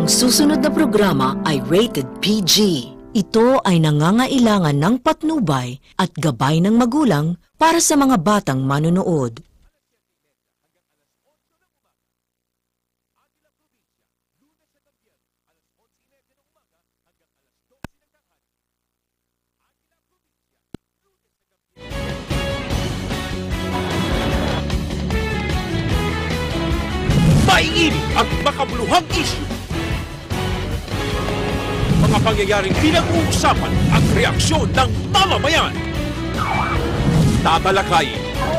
susunod na programa ay rated PG. Ito ay nangangailangan ng patnubay at gabay ng magulang para sa mga batang manonood. Maiinit at makabuluhang issue. Mga pangyayaring pinag-uusapan at reaksyon ng mamamayan. Tatalakayin.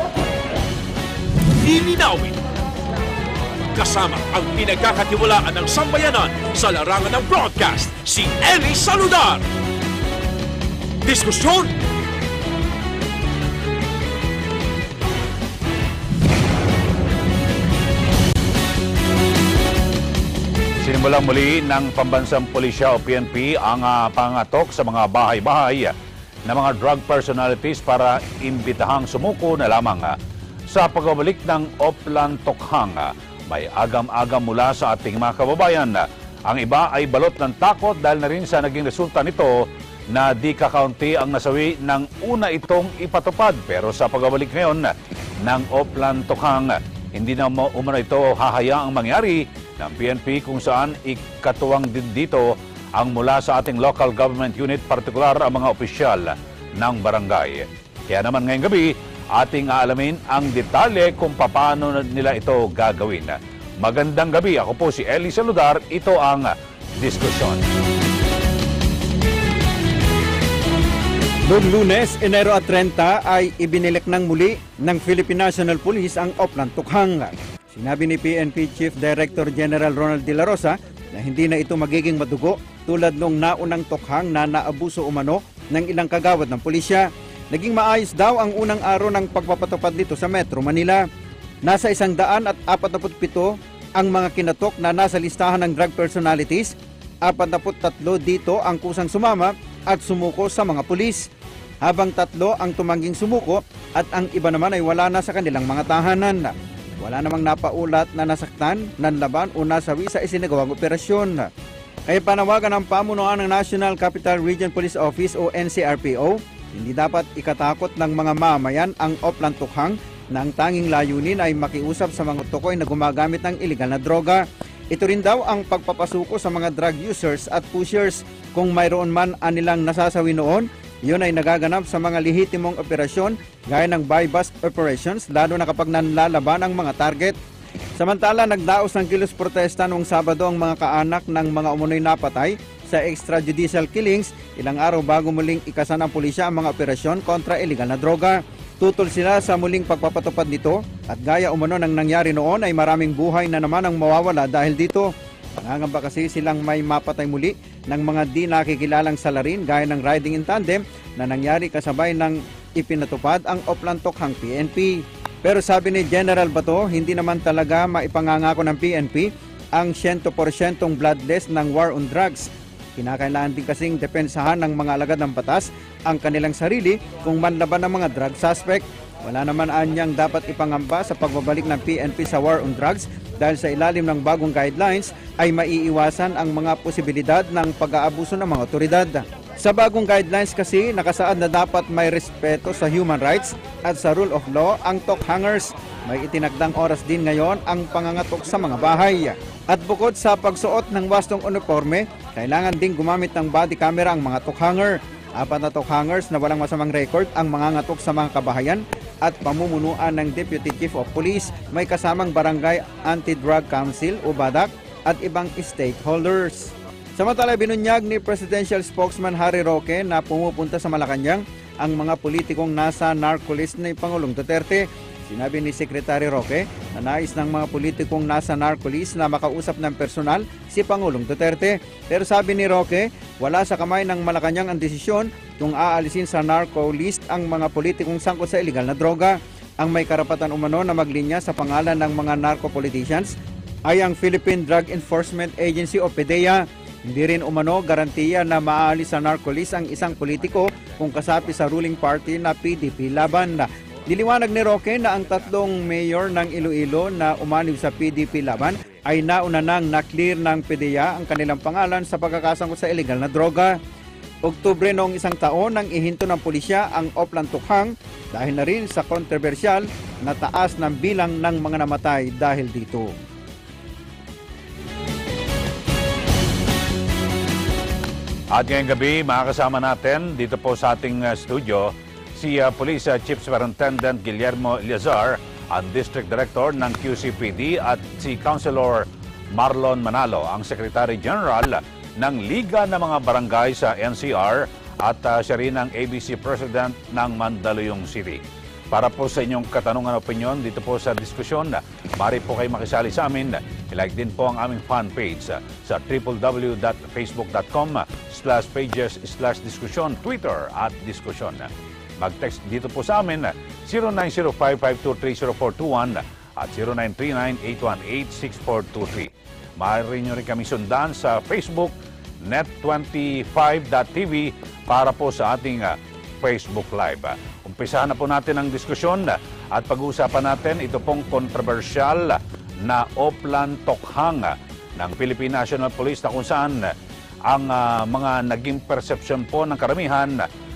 Lilinawin. Kasama ang pinagkakatiwalaan ng sambayanan sa larangan ng broadcast, si Eleazar. Diskusyon. Sinimulang muli ng Pambansang Pulisya o PNP ang pangatok sa mga bahay-bahay ng mga drug personalities para imbitahang sumuko na lamang sa pagbabalik ng Oplan Tokhang. May agam-agam mula sa ating mga kababayan. Ang iba ay balot ng takot dahil na rin sa naging resulta nito na di kakaunti ang nasawi ng una itong ipatupad. Pero sa pagbabalik ngayon ng Oplan Tokhang, hindi na umano ito hahayaang mangyari ng PNP kung saan ikatuwang din dito ang mula sa ating local government unit, partikular ang mga opisyal ng barangay. Kaya naman ngayong gabi, ating aalamin ang detalye kung paano nila ito gagawin. Magandang gabi, ako po si Eleazar, ito ang Diskusyon. Noong Lunes, Enero at 30 ay ibinilik ng muli ng Philippine National Police ang Oplan Tokhang. Sinabi ni PNP Chief Director General Ronald De La Rosa na hindi na ito magiging madugo tulad nung naunang Tokhang na naabuso umano ng ilang kagawad ng pulisya. Naging maayos daw ang unang araw ng pagpapatupad nito sa Metro Manila. Nasa 147 ang mga kinatok na nasa listahan ng drug personalities. 43 dito ang kusang sumama at sumuko sa mga pulis, habang 3 ang tumangging sumuko at ang iba naman ay wala na sa kanilang mga tahanan. Wala namang napaulat na nasaktan, nanlaban o nasawi sa isinagawang operasyon. Kaya panawagan ng pamunuan ng National Capital Region Police Office o NCRPO, hindi dapat ikatakot ng mga mamayan ang Oplan Tokhang na ang tanging layunin ay makiusap sa mga tukoy na gumagamit ng iligal na droga. Ito rin daw ang pagpapasuko sa mga drug users at pushers. Kung mayroon man anilang nasasawi noon, yun ay nagaganap sa mga lehitimong operasyon gaya ng buy-bust operations, lalo na kapag nanlalaban ang mga target. Samantala, nagdaos ng kilos protesta noong Sabado ang mga kaanak ng mga umunoy napatay sa extrajudicial killings ilang araw bago muling ikasan ng pulisya ang mga operasyon kontra iligal na droga. Tutol sila sa muling pagpapatupad nito at gaya umano ng nangyari noon ay maraming buhay na naman ang mawawala dahil dito. Nangangamba kasi silang may mapatay muli ng mga di nakikilalang salarin gaya ng riding in tandem na nangyari kasabay ng ipinatupad ang Oplan Tokhang PNP. Pero sabi ni General Bato, hindi naman talaga maipangangako ng PNP ang 100% bloodless ng war on drugs. Kinakailangan din kasing depensahan ng mga alagad ng batas ang kanilang sarili kung manlaban ng mga drug suspect. Wala naman anyang dapat ipangamba sa pagbabalik ng PNP sa war on drugs dahil sa ilalim ng bagong guidelines ay maiiwasan ang mga posibilidad ng pag-aabuso ng mga otoridad. Sa bagong guidelines kasi, nakasaad na dapat may respeto sa human rights at sa rule of law ang Tokhangers. May itinagdang oras din ngayon ang pangangatok sa mga bahay. At bukod sa pagsuot ng wastong uniforme, kailangan ding gumamit ng body camera ang mga Tokhanger. 4 na Tokhangers na walang masamang record ang mangangatok sa mga kabahayan at pamumunuan ng Deputy Chief of Police, may kasamang Barangay Anti-Drug Council o BADAC at ibang stakeholders. Samantala, binunyag ni Presidential Spokesman Harry Roque na pumupunta sa Malacanang ang mga politikong nasa narco-list ni Pangulong Duterte. Sinabi ni Secretary Roque na nais ng mga politikong nasa narco-list na makausap ng personal si Pangulong Duterte. Pero sabi ni Roque, wala sa kamay ng Malacanang ang desisyon kung aalisin sa narco-list ang mga politikong sangkot sa iligal na droga. Ang may karapatan umano na maglinya sa pangalan ng mga narco-politicians ay ang Philippine Drug Enforcement Agency o PDEA. Hindi rin umano garantiya na maaalis sa narco-list ang isang politiko kung kasapi sa ruling party na PDP laban. Niliwanag ni Roque na ang tatlong mayor ng Iloilo na umaniw sa PDP laban ay nauna nang na-clear ng PDEA ang kanilang pangalan sa pagkakasangkot sa illegal na droga. Oktubre noong isang taon nang ihinto ng pulisya ang Oplan Tukhang dahil na rin sa kontrobersyal na taas ng bilang ng mga namatay dahil dito. At ngayong gabi, makakasama natin dito po sa ating studio si Police Chief Superintendent Guillermo Eleazar, ang District Director ng QCPD, at si Councilor Marlon Manalo, ang Secretary General ng Liga ng mga Barangay sa NCR, at siya rin ang ABC President ng Mandaluyong City. Para po sa inyong katanungan at opinion dito po sa diskusyon, maaari po kayo makisali sa amin. I-like din po ang aming fan page sa www.facebook.com/pages/diskusyon, Twitter @diskusyon. Mag-text dito po sa amin 0905-523-0421 at 0939-818-6423. Maaari nyo rin kami sundan sa Facebook, net25.tv para po sa ating Facebook Live. Umpisahan na po natin ang diskusyon at pag-uusapan natin ito pong kontrobersyal na Oplan Tukhang ng Philippine National Police, na kung saan ang mga naging perception po ng karamihan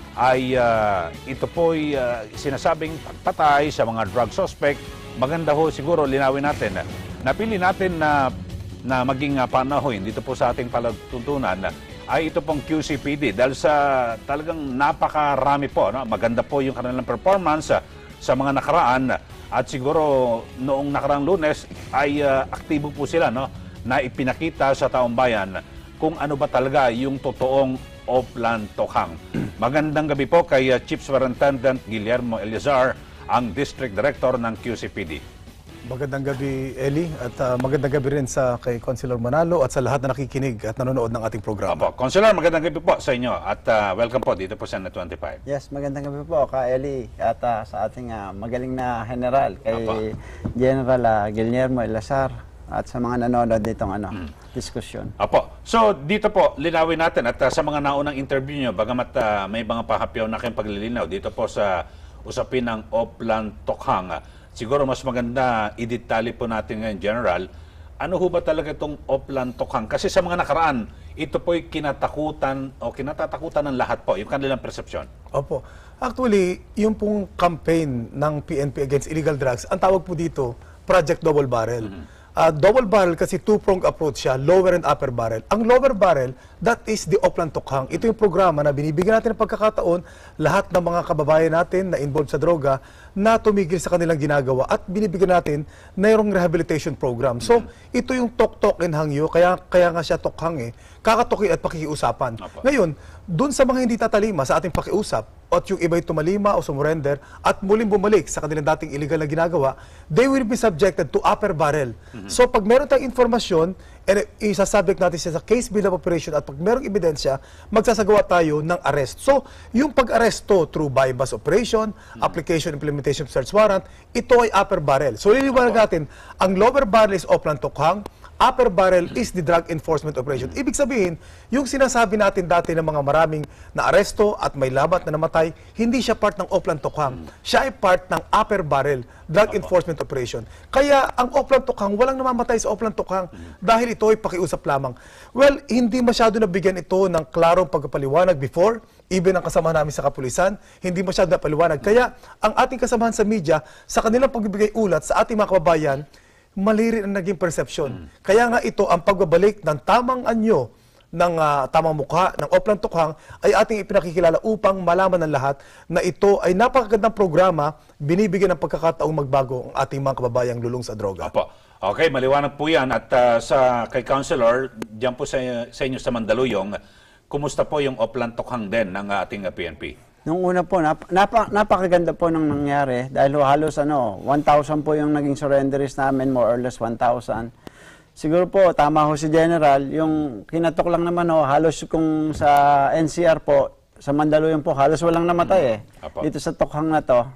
ay ito po'y sinasabing pagpatay sa mga drug suspect. Maganda ho siguro linawin natin. Napili natin na maging panauhin dito po sa ating palatuntunan ay ito pong QCPD dahil sa talagang napakarami po. No? Maganda po yung kanilang performance sa mga nakaraan, at siguro noong nakaraang Lunes ay aktibo po sila, no? Na ipinakita sa taong bayan kung ano ba talaga yung totoong Oplan Tukhang. Magandang gabi po kay Chief Superintendent Guillermo Eleazar, ang District Director ng QCPD. Magandang gabi, Eli, at magandang gabi rin kay Councilor Manalo at sa lahat na nakikinig at nanonood ng ating programa. Opo. Councilor, magandang gabi po sa inyo at welcome po dito po sa Net25. Yes, magandang gabi po ka Eli at sa ating magaling na general kay General Guillermo Eleazar at sa mga nanonood ditong diskusyon. Apo. So, dito po, linawin natin at sa mga naunang interview nyo, bagamat may mga pahapyaw na kayong paglilinaw dito po sa usapin ng Oplan Tukhang, siguro mas maganda i-detalye po natin ngayon, General, ano ho ba talaga itong Oplan Tukhang? Kasi sa mga nakaraan, ito po'y kinatakutan o kinatatakutan ng lahat po, yung kanilang persepsyon. Opo. Actually, yung pong campaign ng PNP against illegal drugs, ang tawag po dito, Project Double Barrel. Double barrel kasi two-pronged approach siya, lower and upper barrel. Ang lower barrel, that is the Oplan Tukhang. Ito yung programa na binibigyan natin ng pagkakataon lahat ng mga kababayan natin na involved sa droga na tumigil sa kanilang ginagawa at binibigyan natin na yung rehabilitation program. So, ito yung tok-tok and hangyo, kaya nga siya Tukhang kakatukin at pakikiusapan. Ngayon, dun sa mga hindi tatalima sa ating pakiusap, at yung iba'y tumalima o sumurrender at muling bumalik sa kanilang dating illegal na ginagawa, they will be subjected to upper barrel. So pag meron tayong informasyon, isasubject natin siya sa case bill of operation, at pag merong ebidensya, magsasagawa tayo ng arrest. So yung pag-aresto through bypass operation, application, implementation of search warrant, ito ay upper barrel. So liliwanag natin, ang lower barrel is Oplan Tukhang, upper barrel is the drug enforcement operation. Ibig sabihin, yung sinasabi natin dati ng mga maraming na-aresto at may labat na namatay, hindi siya part ng Oplan Tukhang. Siya ay part ng upper barrel, drug enforcement operation. Kaya ang Oplan Tukhang, walang namamatay sa Oplan Tukhang dahil ito ay pakiusap lamang. Well, hindi masyado nabigyan ito ng klarong pagpapaliwanag before, even ang kasamahan namin sa kapulisan, hindi masyado napaliwanag. Kaya ang ating kasamahan sa media, sa kanilang pagbibigay ulat sa ating mga kababayan, mali rin ang naging perception. Kaya nga ito, ang pagbabalik ng tamang anyo, ng tamang mukha, ng Oplan Tukhang, ay ating ipinakikilala upang malaman ng lahat na ito ay napakagandang programa, binibigyan ng pagkakataong magbago ang ating mga kababayang lulong sa droga. Opo. Okay, maliwanag po yan. At kay Councilor, dyan po sa inyo sa Mandaluyong, kumusta po yung Oplan Tukhang din ng ating PNP? Nung una po, napakaganda po nang nangyari dahil halos 1,000 po yung naging surrenderies namin, more or less 1,000. Siguro po, tama ho si General, yung kinatok lang naman halos kung sa NCR po, sa Mandaluyong po, halos walang namatay dito sa Tukhang na to.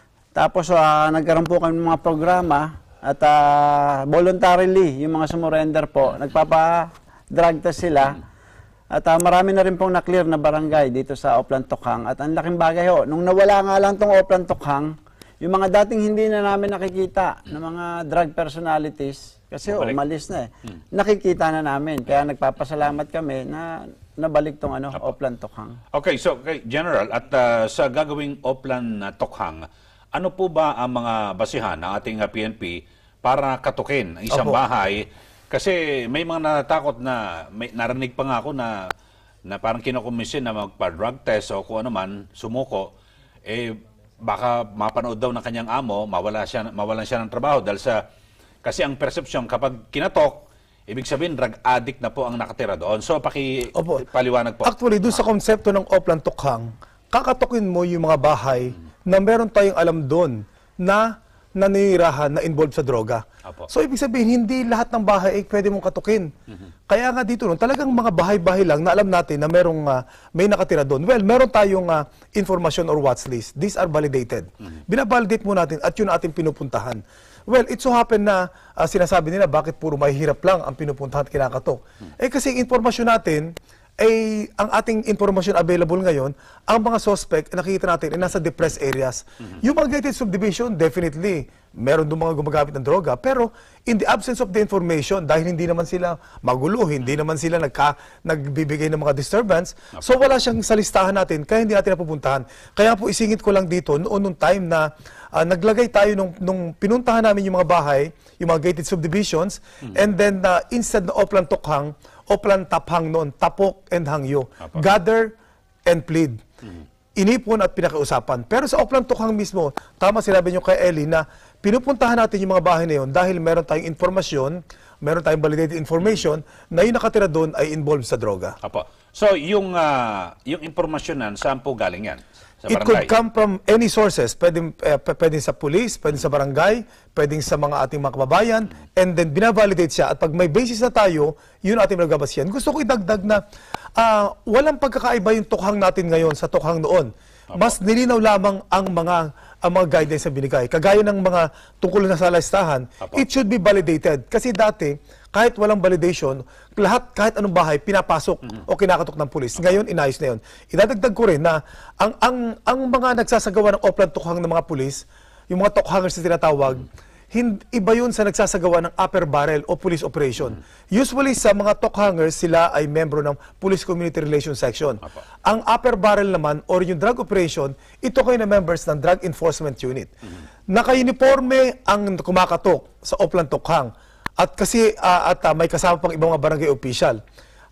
Tapos nagkaroon po kami ng mga programa at voluntarily, yung mga sumurrender po, nagpapa-drug test sila. At marami na rin pong na-clear na barangay dito sa Oplan Tukhang. At ang laking bagay nung nawala nga lang tong Oplan Tukhang, Yung mga dating hindi na namin nakikita ng mga drug personalities, kasi umalis na nakikita na namin. Kaya nagpapasalamat kami na nabalik tong Oplan Tokhang. Okay, so General, at sa gagawing Oplan Tokhang, ano po ba ang mga basihan ng ating PNP para katukin ang isang bahay? Kasi may mga natatakot na, narinig pa nga ako na parang kinukumisin na magpa-drug test o kung ano man, sumuko, baka mapanood daw ng kanyang amo, mawalan siya ng trabaho dahil kasi ang perception kapag kinatok, ibig sabihin drug addict na po ang nakatira doon. So paliwanag po. Actually, doon sa konsepto ng Oplan Tokhang, kakatukin mo yung mga bahay na meron tayong alam doon na nanirahan na involved sa droga. So ibig sabihin, hindi lahat ng bahay ay pwede mong katukin. Kaya nga dito, talagang mga bahay-bahay lang na alam natin na may nakatira doon. Well, meron tayong information or watch list. These are validated. Binabalidate mo natin at yun ating pinupuntahan. Well, it so happen na sinasabi nila bakit puro mahihirap lang ang pinupuntahan at kinakatok. Kasi informasyon natin, ang ating information available ngayon, ang mga suspect, nakikita natin, ay nasa depressed areas. Yung mga gated subdivision, definitely, meron doon mga gumagamit ng droga. Pero in the absence of the information, dahil hindi naman sila magulo, hindi naman sila nagbibigay ng mga disturbance, so wala siyang sa listahan natin, kaya hindi natin napupuntahan. Kaya po isingit ko lang dito, nung time na naglagay tayo nung pinuntahan namin yung mga bahay, yung mga gated subdivisions, and then instead na Oplan Tokhang, Oplan Taphang noon, Tapok and Hangyo. Gather and plead. Inipon at pinakiusapan. Pero sa Oplan Tokhang mismo, tama sinabi nyo kay Ellie na pinupuntahan natin yung mga bahay na yun dahil meron tayong informasyon, meron tayong validated information na yung nakatira doon ay involved sa droga. So yung impormasyon saan po galing yan? It could come from any sources. Pwedeng sa police, pwedeng sa barangay, pwedeng sa mga ating mga kababayan, and then binavalidate siya. At pag may basis na tayo, yun ating nagabasyan. Gusto ko idagdag na walang pagkakaiba yung Tokhang natin ngayon sa Tokhang noon. Mas nilinaw lamang ang mga guidelines na binigay. Kagaya ng mga tungkol na sa listahan, it should be validated. Kasi dati, kahit walang validation, kahit anong bahay, pinapasok o kinakatok ng pulis. Ngayon, inayos na yun. Idadagdag ko rin na ang mga nagsasagawa ng Oplan Tokhang ng mga pulis, yung mga Tokhangers na tinatawag, iba yun sa nagsasagawa ng upper barrel o police operation. Usually sa mga Tokhangers, sila ay membro ng Police Community Relations Section. Ang upper barrel naman, or yung drug operation, ito kayo na members ng Drug Enforcement Unit. Naka-uniforme ang kumakatok sa Oplan Tokhang. At kasi may kasama pang ibang mga barangay official.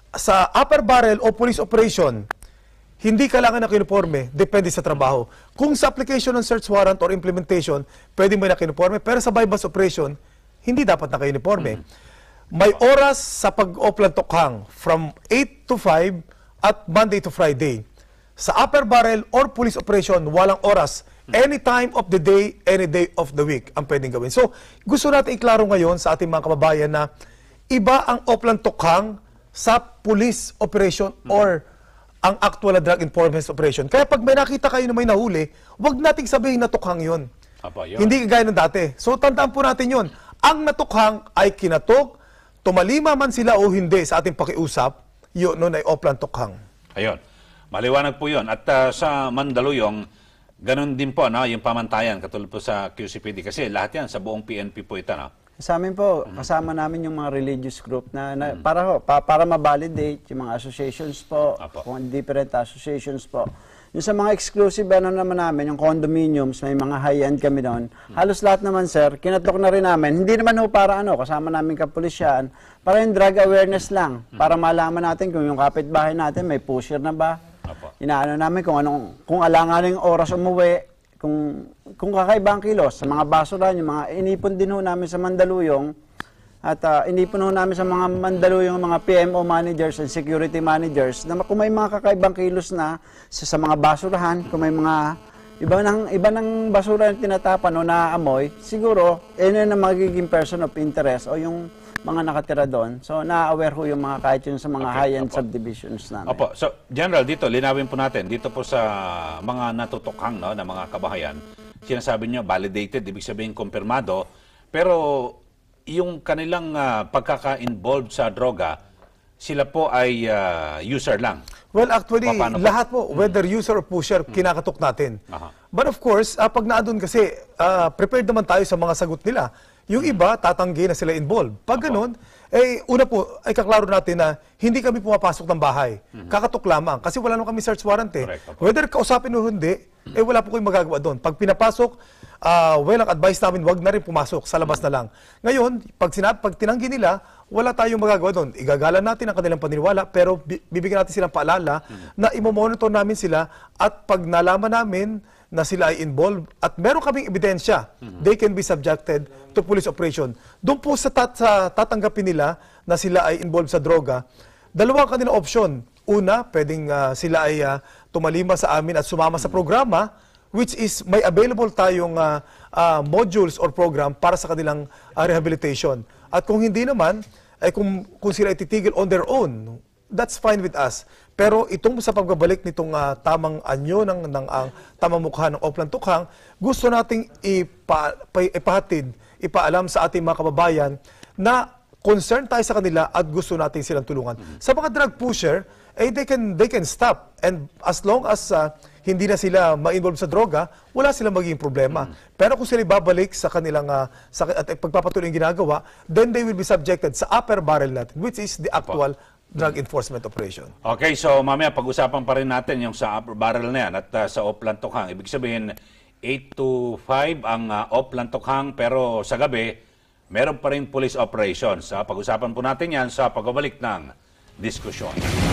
Sa upper barrel o police operation, hindi kailangan naka-uniforme, depende sa trabaho. Kung sa application ng search warrant or implementation, pwede may naka-uniforme, pero sa bypass operation, hindi dapat naka-uniforme. May oras sa pag-Oplan Tokhang from 8 to 5 at Monday to Friday. Sa upper barrel or police operation, walang oras. Any time of the day, any day of the week ang pwedeng gawin. So, gusto natin iklaro ngayon sa ating mga kababayan na iba ang Oplan Tokhang sa police operation or ang actual na drug enforcement operation. Kaya pag may nakita kayo na may nahuli, huwag nating sabihin na Tokhang yun. Hindi kagaya ng dati. So, tandaan po natin yun. Ang natukhang ay kinatok, tumalima man sila o hindi sa ating pakiusap, yun nun ay Oplan Tokhang. Ayun. Maliwanag po yun. At sa Mandaluyong, ganun din po, yung pamantayan, katulad po sa QCPD. Kasi lahat yan sa buong PNP po ito, Sa amin po, kasama namin yung mga religious group para ma-validate yung mga associations po, kung different associations po. Yung sa mga exclusive naman namin, yung condominiums, may mga high-end kami doon. Halos lahat naman, sir, kinatok na rin namin. Hindi naman para kasama namin kapulisyan, para yung drug awareness lang, para malaman natin kung yung kapitbahay natin may pusher na ba. Inaano namin kung alanganin yung oras umuwi, kung kakaiba ang kilos sa mga basura, yung mga inipon din ho namin sa Mandaluyong at inipon ho namin sa mga Mandaluyong mga PMO managers and security managers na kung may mga kakaibang kilos na sa mga basurahan, kung may mga iba ng basura na tinatapan o naaamoy, siguro yun na magiging person of interest o yung mga nakatira doon. So, na-aware ho yung mga kahit yun sa mga high-end subdivisions namin. So, General, dito, linawin po natin, dito po sa mga natutukhang na mga kabahayan, sinasabi nyo, validated, ibig sabihin, kumpirmado, pero yung kanilang pagkaka-involved sa droga, sila po ay user lang. Well, actually, Paano po? lahat po, whether user or pusher, kinakatok natin. But of course, pag naandun kasi, prepared naman tayo sa mga sagot nila. Yung iba, tatanggi na sila involved. Pag ganun, una po, ay kaklaro natin na hindi kami pumapasok ng bahay. Kakatok lamang. Kasi wala naman kami search warrant eh. Whether kausapin o hindi, wala po kayong magagawa doon. Pag pinapasok, ang advice namin, wag na rin pumasok, sa labas na lang. Ngayon, pag tinanggi nila, wala tayong magagawa doon. Igagalan natin ang kanilang paniniwala, pero bibigyan natin silang paalala na imo-monitor namin sila at pag nalaman namin na sila ay involved at meron kaming ebidensya, they can be subjected to police operation. Doon po sa tatanggapin nila na sila ay involved sa droga, dalawang kanilang option. Una, pwedeng sila ay tumalima sa amin at sumama sa programa, which is may available tayong modules or program para sa kanilang rehabilitation. At kung hindi naman, ay kung sila ititigil on their own, that's fine with us. Pero itong sa pagbabalik nitong tamang anyo ng tamang mukha ng Oplan Tukhang, gusto nating ipahatid, ipaalam sa ating mga kababayan na concern tayo sa kanila at gusto natin silang tulungan. Sa mga drug pusher, they can stop. And as long as hindi na sila ma-involve sa droga, wala silang magiging problema. Pero kung sila babalik sa kanilang at pagpapatuloy yung ginagawa, then they will be subjected sa upper barrel natin, which is the actual drug enforcement operation. Okay, so mamaya pag-usapan pa rin natin yung sa upper barrel na yan at sa Oplan Tukhang. Ibig sabihin, 8 to 5 ang Oplan Tukhang, pero sa gabi, meron pa rin police operations. Pag-usapan po natin yan sa pagbabalik ng diskusyon.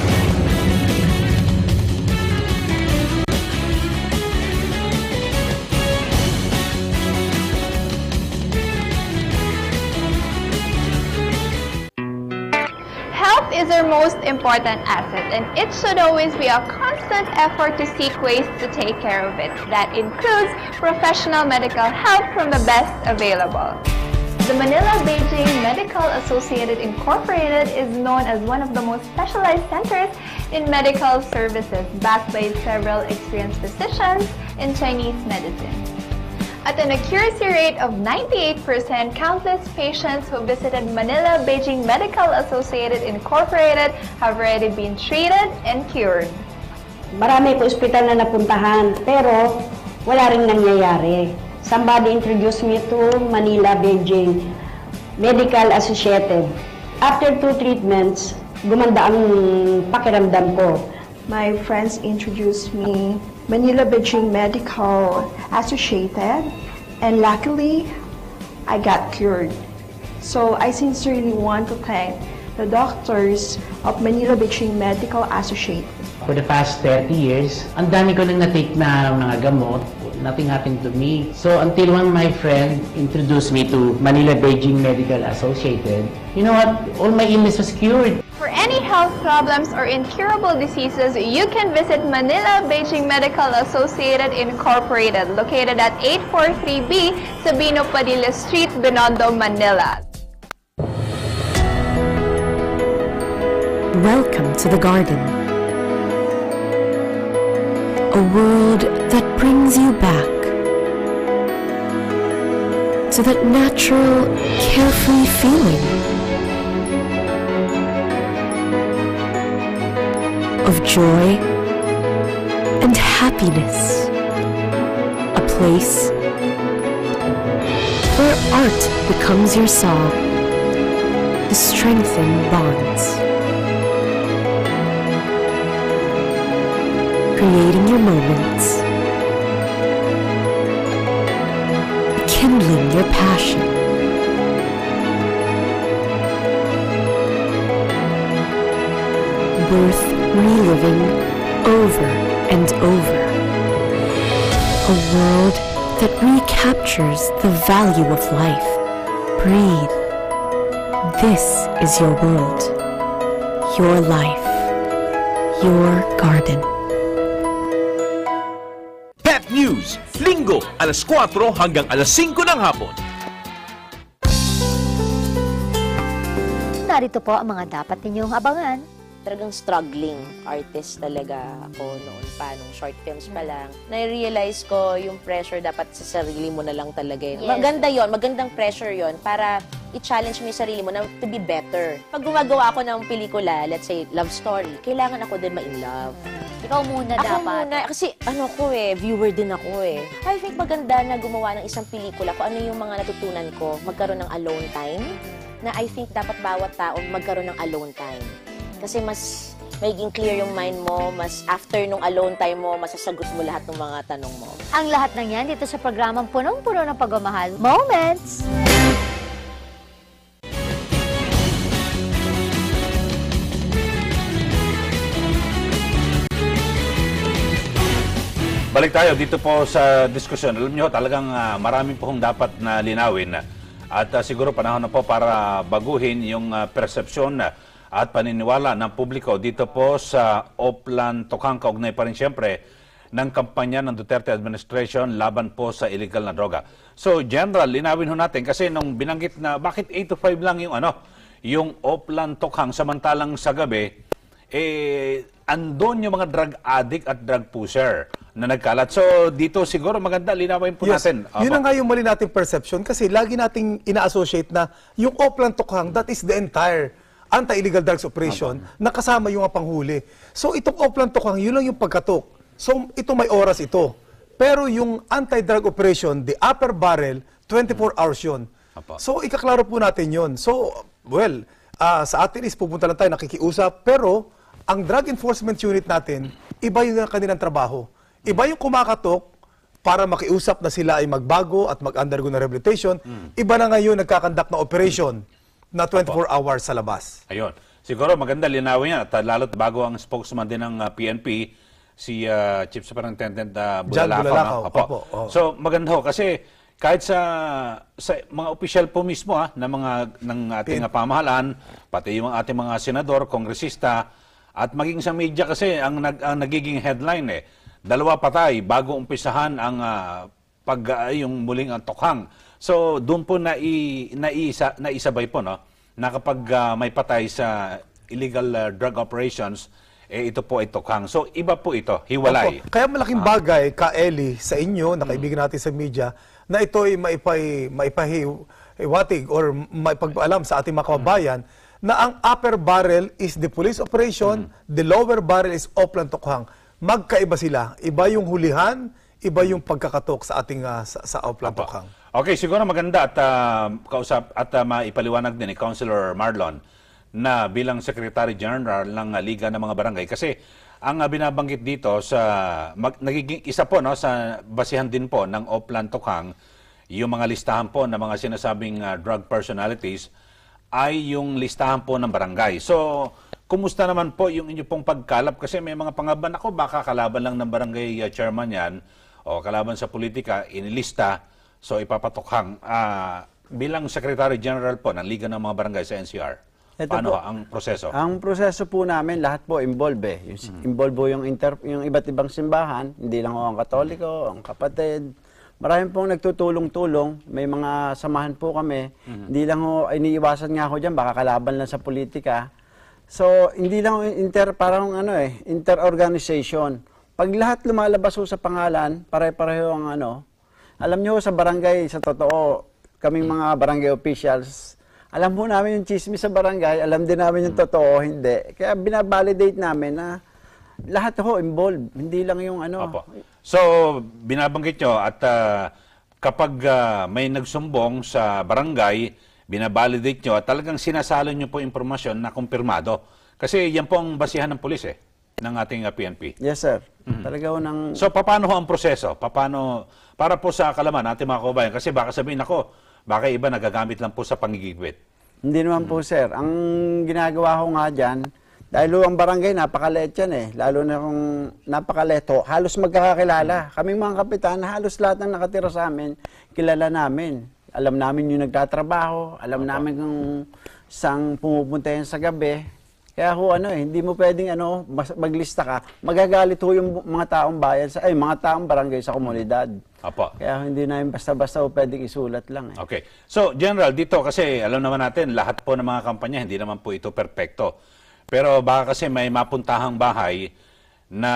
Is our most important asset, and it should always be a constant effort to seek ways to take care of it. That includes professional medical help from the best available. The Manila-Beijing Medical Associated Incorporated is known as one of the most specialized centers in medical services, backed by several experienced physicians in Chinese medicine. At an accuracy rate of 98%, countless patients who visited Manila-Beijing Medical Associated Incorporated have already been treated and cured. Marami po ospital na napuntahan, pero wala rin nangyayari. Somebody introduced me to Manila-Beijing Medical Associated. After 2 treatments, gumanda ang pakiramdam ko. My friends introduced me Manila-Beijing Medical Associated, and luckily, I got cured. So I sincerely want to thank the doctors of Manila-Beijing Medical Associated. For the past 30 years, ang dami ko nang na-take na mga gamot. Nothing happened to me. So until one my friend introduced me to Manila-Beijing Medical Associated, you know what? All my illness was cured. For any health problems or incurable diseases, you can visit Manila-Beijing Medical Associated Incorporated, located at 843B Sabino Padilla Street, Binondo, Manila. Welcome to the garden. A world that brings you back to that natural, carefree feeling of joy and happiness. A place where art becomes your song to strengthen bonds. Creating your moments, kindling your passion, worth reliving over and over. A world that recaptures the value of life. Breathe. This is your world, your life, your garden. News, Linggo, alas 4 hanggang alas 5 ng hapon. Narito po ang mga dapat ninyong abangan. talagang struggling artist talaga ako noon pa, nung short films pa lang. Na-realize ko yung pressure dapat sa sarili mo na lang talaga. Yes. Maganda yon, magandang pressure yon para i-challenge mo yung sarili mo na to be better. Pag gumagawa ako ng pelikula, let's say, love story, kailangan ako din ma-in love. Ikaw muna dapat. Ako muna, kasi viewer din ako I think maganda na gumawa ng isang pelikula kung ano yung mga natutunan ko, magkaroon ng alone time, na I think dapat bawat tao magkaroon ng alone time. Kasi mas magiging clear yung mind mo, mas after nung alone time mo, masasagot mo lahat ng mga tanong mo. Ang lahat ng yan dito sa programang punong-puno ng pagmamahal, Moments! Balik tayo dito po sa diskusyon. Alam niyo, talagang marami po dapat na linawin. At siguro panahon na po para baguhin yung persepsyon at paniniwala ng publiko dito po sa Oplan Tokhang, kaugnay pa rin siyempre ng kampanya ng Duterte administration laban po sa illegal na droga. So, General, linawin ho natin kasi nung binanggit na bakit 8 to 5 lang yung Oplan Tokhang, samantalang sa gabi, andon yung mga drug addict at drug pusher na nagkalat. So, dito siguro maganda, linawin po natin. Yun na nga yung mali nating perception kasi lagi nating ina-associate na yung Oplan Tokhang, that is the entire anti-illegal drugs operation na kasama yung panghuli. So, itong Oplan Tokhang, yun lang yung pagkatok. So, ito may oras ito. Pero yung anti-drug operation, the upper barrel, 24 hours yun. So, ikaklaro po natin yun. So, well, sa atin is pupunta lang tayo, nakikiusap, pero ang drug enforcement unit natin, iba yung kanilang trabaho. Iba yung kumakatok para makiusap na sila ay magbago at mag-undergo ng rehabilitation. Iba na ngayon nagkakandak na operation na 24 hours sa labas. Ayun. Siguro maganda linawin yan at lalo't bago ang spokesman din ng PNP, si Chief Superintendent Bulalakaw. So maganda ho kasi kahit sa mga opisyal po mismo ng ating pamahalaan, pati yung ating mga senador, kongresista, at maging sa media kasi ang nagiging headline 2 patay bago umpisahan ang yung muling ang tokhang. So doon po naisabay po na kapag may patay sa illegal drug operations, ito po ay tokhang. So iba po ito, hiwalay. Kaya malaking bagay ka Eli sa inyo, na kaibigan natin sa media, na ito ay maipahiwatig or maipagpaalam sa ating mga kababayan na ang upper barrel is the police operation, the lower barrel is Oplan Tokhang. Magkaiba sila. Iba yung hulihan, iba yung pagkakatok sa ating sa Oplan Tokhang. Okay, siguro maganda at kausap at maipaliwanag din ni Councilor Marlon na bilang Secretary General ng Liga ng mga Barangay kasi ang binabanggit dito sa nagiging isa po sa basihan din po ng Oplan Tokhang, yung mga listahan po ng mga sinasabing drug personalities ay yung listahan po ng barangay. So, kumusta naman po yung inyo pong pagkalap? Kasi may mga pangaban ako, baka kalaban lang ng barangay chairman yan o kalaban sa politika, inilista, so ipapatokhang. Bilang Secretary General po ng Liga ng mga Barangay sa NCR, paano ang proseso? Ang proseso po namin, lahat po involved Involved po yung iba't ibang simbahan, hindi lang ang Katoliko, ang kapatid. Maraming pong nagtutulong-tulong, may mga samahan po kami. Hindi lang iniiwasan nga ako dyan, baka kalaban lang sa politika. So, hindi lang parang inter-organization. Pag lahat lumalabas sa pangalan, pare-pareho ang alam nyo sa barangay, sa totoo, kaming mga barangay officials, alam po namin yung chismis sa barangay, alam din namin yung totoo, hindi. Kaya binabalidate namin na lahat involved, hindi lang yung So, binabanggit nyo at kapag may nagsumbong sa barangay, binabalidate nyo at talagang sinasalo nyo po impormasyon na kumpirmado. Kasi yan po ang basihan ng pulis ng ating PNP. Yes, sir. Talaga So, paano ang proseso? Para po sa kalaman natin mga kababayan, kasi baka sabihin baka iba nagagamit lang po sa pangigigwit. Hindi naman po, sir. Ang ginagawa ko nga dyan, dahil ang barangay, napakaliit yan Lalo na kung napakaleto, halos magkakakilala. Kaming mga kapitan, halos lahat ng nakatira sa amin, kilala namin. Alam namin yung nagtatrabaho, alam namin kung saan pumupunta yan sa gabi. Kaya hindi mo pwedeng maglista ka. Magagalit yung mga taong bayan, mga taong barangay sa komunidad. Kaya hindi namin basta-basta pwedeng isulat lang. Okay. So, General, dito kasi alam naman natin, lahat po ng mga kampanya, hindi naman po ito perpekto. Pero baka kasi may mapuntahang bahay na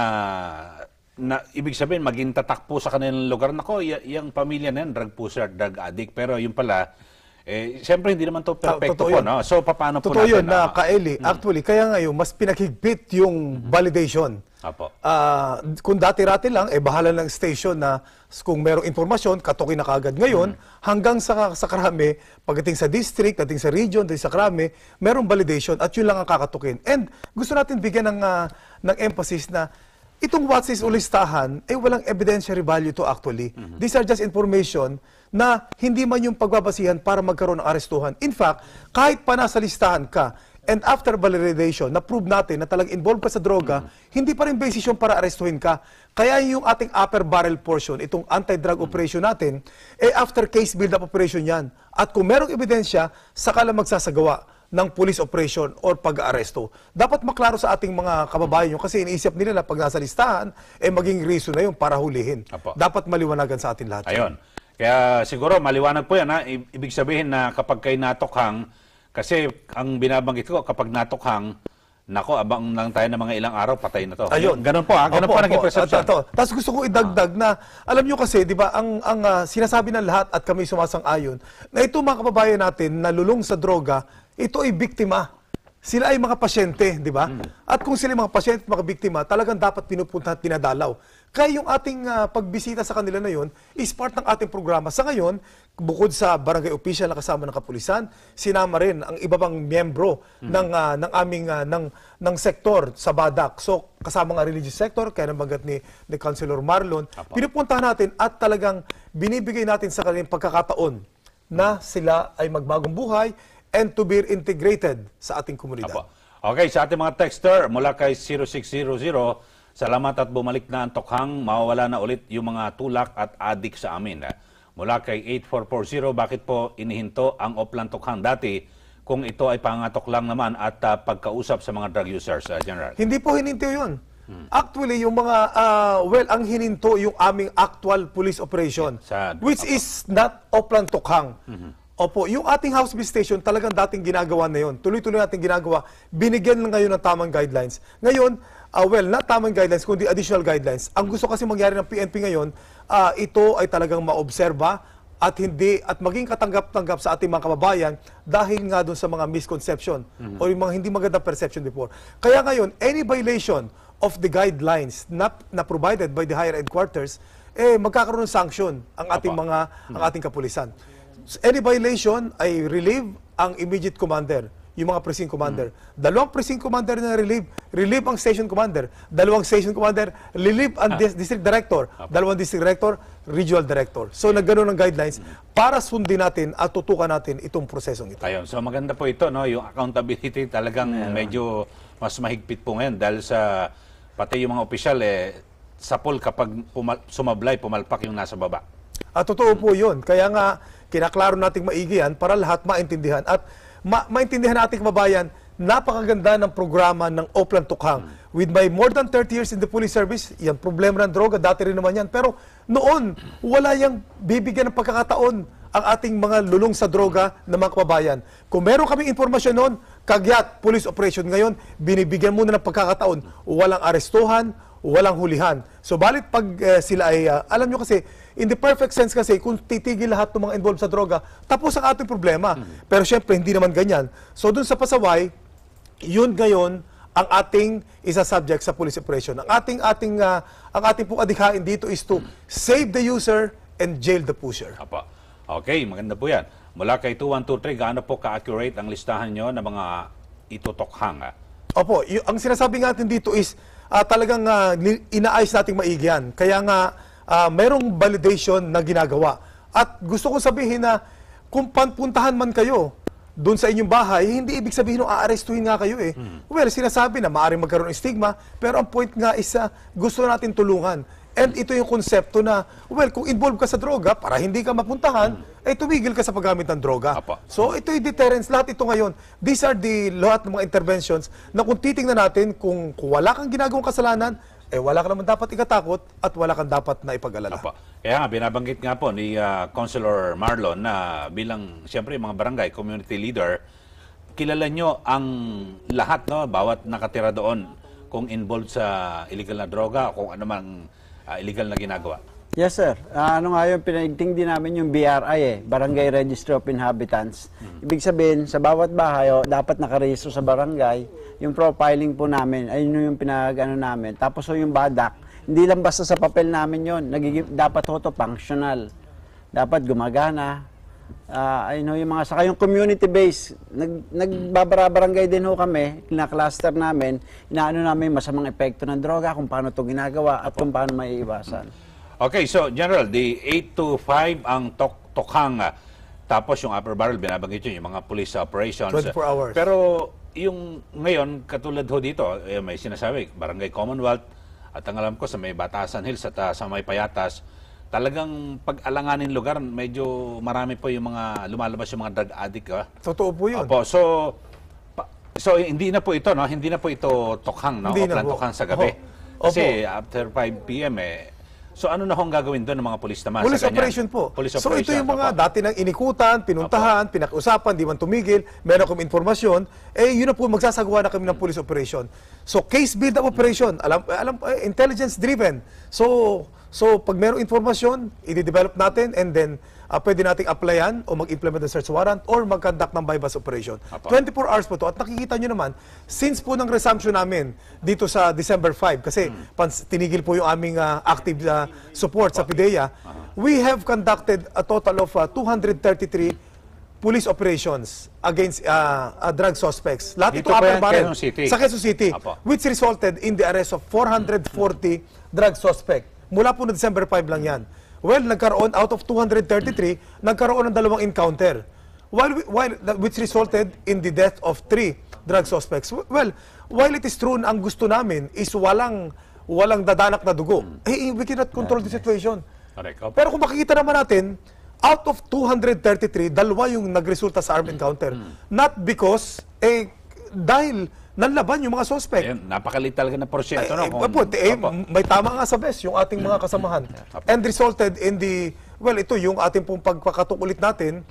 ibig sabihin, maging tatakpo sa kanilang lugar. Nako, yung pamilya na yan, drug pusher, drug addict. Pero yung pala, siyempre hindi naman to perfecto po, no? So, paano po totoo natin? Yun na, Kaeli. Actually, kaya ngayon, mas pinaghigpit yung validation. Apo. Kung dati-rati lang, bahala ng station na kung merong informasyon, katukin na kagad. Ngayon, hanggang sa karami, pagdating sa district, dating sa region, dating sa karami, merong validation at yun lang ang kakatukin. And gusto natin bigyan ng emphasis na itong watchlist o listahan, walang evidentiary value to actually. These are just information na hindi man yung pagbabasihan para magkaroon ng arestuhan. In fact, kahit pa nasa listahan ka, and after validation, na-prove natin na talagang involved ka sa droga, hindi pa rin basis yun para arestuhin ka. Kaya yung ating upper barrel portion, itong anti-drug operation natin, after case build-up operation yan. At kung merong ebidensya, saka lang magsasagawa ng police operation or pag-aaresto. Dapat maklaro sa ating mga kababayan yun kasi iniisip nila na pag nasa listahan, maging reason na yun para hulihin. Apo. Dapat maliwanagan sa atin lahat. Ayun. Kaya siguro maliwanag po yan. Ibig sabihin na kapag kayo natukhang, kasi ang binabanggit ko, kapag natukhang, nako, abang lang tayo ng mga ilang araw, patay na to. Ayun. Ganun po, ganun po naging perception. Tapos gusto ko idagdag na, alam nyo kasi, di ba, ang sinasabi ng lahat at kami sumasang-ayon, na ito mga kababayan natin na lulong sa droga, ito ay biktima. Sila ay mga pasyente, di ba? At kung sila ay mga pasyente at mga biktima, talagang dapat pinupunta at pinadalaw. Kaya yung ating pagbisita sa kanila na yun is part ng ating programa. Sa ngayon, bukod sa barangay official na kasama ng kapulisan, sinama rin ang iba pang miyembro ng aming ng sektor sa Badak. So, kasama ng religious sector, kaya nabanggit ni Councilor Marlon, pinupuntahan natin at talagang binibigay natin sa kanilang pagkakataon na sila ay magbagong buhay and to be integrated sa ating komunidad. Apo. Okay, sa ating mga texter, mula kay 0600, salamat at bumalik na ang tokhang, mawawala na ulit yung mga tulak at adik sa amin. Mula kay 8440, bakit po inihinto ang oplan tokhang dati kung ito ay pangatok lang naman at pagkausap sa mga drug users, General? Hindi po hininto yun. Actually, yung mga, ang hininto yung aming actual police operation, which is not oplan tokhang. Opo, yung ating house visitation talagang dating ginagawa na yun. Tuloy-tuloy natin ginagawa. Binigyan lang ngayon ng tamang guidelines. Ngayon, not tamang guidelines, kundi additional guidelines. Ang gusto kasi mangyari ng PNP ngayon, ito ay talagang maobserba at maging katanggap-tanggap sa ating mga kababayan dahil nga doon sa mga misconception o yung mga hindi magandang perception before. Kaya ngayon, any violation of the guidelines na provided by the higher headquarters, magkakaroon ng sanction ang ating kapulisan. Any violation ay relieve ang immediate commander, yung mga precinct commander. Dalawang precinct commander na relieve ang station commander. Dalawang station commander, relieve ang district director. Dalawang district director, regional director. So nagganon ng guidelines para sundin natin at tutukan natin itong prosesong ito. Ayun, so maganda po ito, no? Yung accountability talagang medyo mas mahigpit po ngayon dahil sa pati yung mga opisyal sapol kapag sumablay, pumalpak yung nasa baba. Totoo po yun. Kaya nga, kinaklaro nating maigi yan para lahat maintindihan. At maintindihan nating kababayan, napakaganda ng programa ng Oplan Tukhang. With my more than 30 years in the police service, yan problema ng droga, dati rin naman yan. Pero noon, wala yang bibigyan ng pagkakataon ang ating mga lulong sa droga na mga kababayan. Kung meron kaming informasyon noon, kagyat, police operation ngayon, binibigyan muna ng pagkakataon, walang arestuhan, walang hulihan. So balit pag sila ay, alam nyo kasi, in the perfect sense kasi, kung titigil lahat ng mga involved sa droga, tapos ang ating problema. Pero syempre, hindi naman ganyan. So dun sa pasaway, yun ngayon ang ating isa-subject sa police operation. Ang ating pong adhikain dito is to save the user and jail the pusher. Apa. Okay, maganda po yan. Mula kay 2123, gaano po ka-accurate ang listahan nyo ng mga itutokhang? Opo, ang sinasabi natin dito is talagang inaayos nating maigi yan. Kaya nga, mayroong validation na ginagawa. At gusto kong sabihin na kung puntahan man kayo doon sa inyong bahay, hindi ibig sabihin nung aarestuhin nga kayo eh. Well, sinasabi na maaaring magkaroon ng stigma, pero ang point nga is gusto natin tulungan. And ito yung konsepto na, well, kung involved ka sa droga, para hindi ka mapuntahan, ay tumigil ka sa paggamit ng droga. So ito yung deterrence. Lahat ito ngayon, these are the lahat ng mga interventions na kung titingnan natin, kung wala kang ginagawang kasalanan, wala ka naman dapat ikatakot at wala kang dapat na ipag-alala. Kaya nga, binabanggit nga po ni Councilor Marlon na bilang, siyempre, mga barangay, community leader, kilala nyo ang lahat, no? Bawat nakatira doon kung involved sa illegal na droga o kung ano mang illegal na ginagawa. Yes, sir. Ano nga yung pinaigting din namin yung BRI Barangay Registry of Inhabitants. Ibig sabihin, sa bawat bahay, dapat nakarehistro sa barangay. Yung profiling po namin, ayun yung pinag-ano namin. Tapos yung badak, hindi lang basta sa papel namin yon, dapat to functional. Dapat gumagana. Yung mga saka yung community base, nagbabara-barangay din ho kami, cluster namin, inaano namin masamang epekto ng droga, kung paano to ginagawa at kung paano maiiwasan. Okay, so General, the 8 to 5 ang tokhang, tapos yung upper barrel, binabanggit yun, yung mga police operations. 24 hours. Pero yung ngayon, katulad ho dito, may sinasabi, Barangay Commonwealth, at ang alam ko sa may Batasan Hills at sa may Payatas, talagang pag-alanganin lugar, medyo marami po yung mga lumalabas yung mga drug addict. Totoo po yun. Opo, so hindi na po ito, no? Hindi na po ito tokhang, no? Hindi na po. Tokhang sa gabi. Kasi after 5 p.m. So ano na hong gagawin doon ng mga pulis naman? Police sa ganyan? operation po. Police so operation, ito yung mga dati nang inikutan, pinuntahan, pinakiusapan, di man tumigil, meron kami informasyon, yun na po magsasagawa na kami ng police operation. So case build-up operation, intelligence driven. So pag merong informasyon, i-develop natin and then pwede nating applyan o mag-implement ng search warrant or mag-conduct ng bypass operation. 24 hours po to. At nakikita nyo naman, since po ng resumption namin dito sa December 5, kasi tinigil po yung aming active support sa PIDEA, we have conducted a total of 233 police operations against drug suspects. Lahat ito upper barrel sa Quezon City, which resulted in the arrest of 440 drug suspects. Mula po na December 5 lang yan. Well, nagkaroon, out of 233, nagkaroon ng 2 encounter. Which resulted in the death of 3 drug suspects. Well, while it is true na ang gusto namin is walang dadanak na dugo, we cannot control the situation. Pero kung makikita naman natin, out of 233, 2 yung nagresulta sa armed encounter. Not because, dahil nanlaban yung mga suspect. Napakalit talaga na porsyento. May tama nga sa best yung ating mga kasamahan. And resulted in the, ito yung ating pong pagpakatok ulit natin,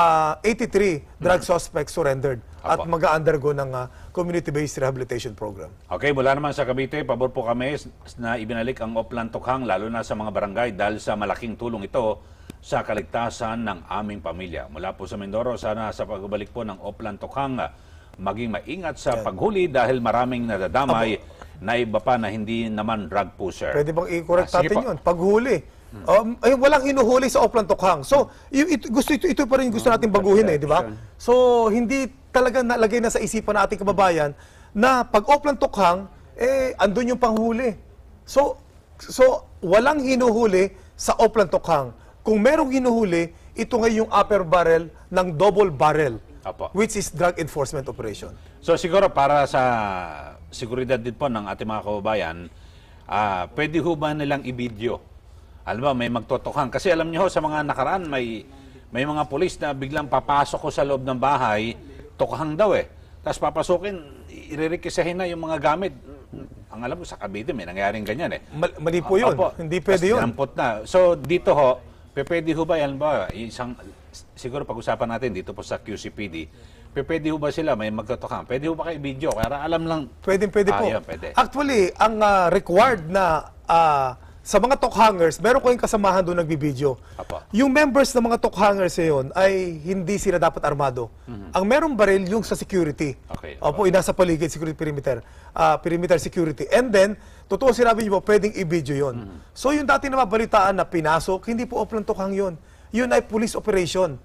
83 drug suspects surrendered at mag-undergo ng community-based rehabilitation program. Okay, mula naman sa Cavite, pabor po kami na ibinalik ang Oplan Tokhang, lalo na sa mga barangay dahil sa malaking tulong ito sa kaligtasan ng aming pamilya. Mula po sa Mindoro, sana sa pagbalik po ng Oplan Tokhang, maging maingat sa paghuli dahil maraming nadadamay na iba pa na hindi naman drug pusher. Pwede bang i-correct natin yun? Paghuli. Walang hinuhuli sa Oplan Tokhang. So, ito pa rin gusto natin baguhin di ba? So, hindi talaga nalagay na sa isipan ng ating kababayan na pag Oplan Tokhang, andun yung panghuli. So, walang hinuhuli sa Oplan Tokhang. Kung merong hinuhuli, ito ngayon yung upper barrel ng double barrel. Which is drug enforcement operation. So siguro para sa seguridad din po ng ating mga kababayan, pwede ho ba nilang i-video? Alam mo, may magtotokhang. Kasi alam niyo ho, sa mga nakaraan, may mga pulis na biglang papasok ko sa loob ng bahay, tokhang daw Tapos papasukin, irerekisahin na yung mga gamit. Ang alam mo, sa Cavite, may nangyaring ganyan Mali po yun. Hindi pwede yun. Na. So dito ho, pwede ho ba yan ba? Siguro pag-usapan natin dito po sa QCPD, pwede ho ba sila may magtotokhang? Pwede ho ba kayo video? Kaya alam lang. Pwede po. Pwede. Actually, ang required na sa mga tokhangers, meron kayong kasamahan doon nagbibideo. Yung members ng mga tokhangers yun ay hindi sila dapat armado. Ang merong baril yung sa security. Inasa paligid, security perimeter. Perimeter security. And then, totoo sinabi niyo po, pwedeng i-video yun. So yung dati na mabalitaan na pinasok, hindi po Oplan Tokhang yun. Yun ay police operation.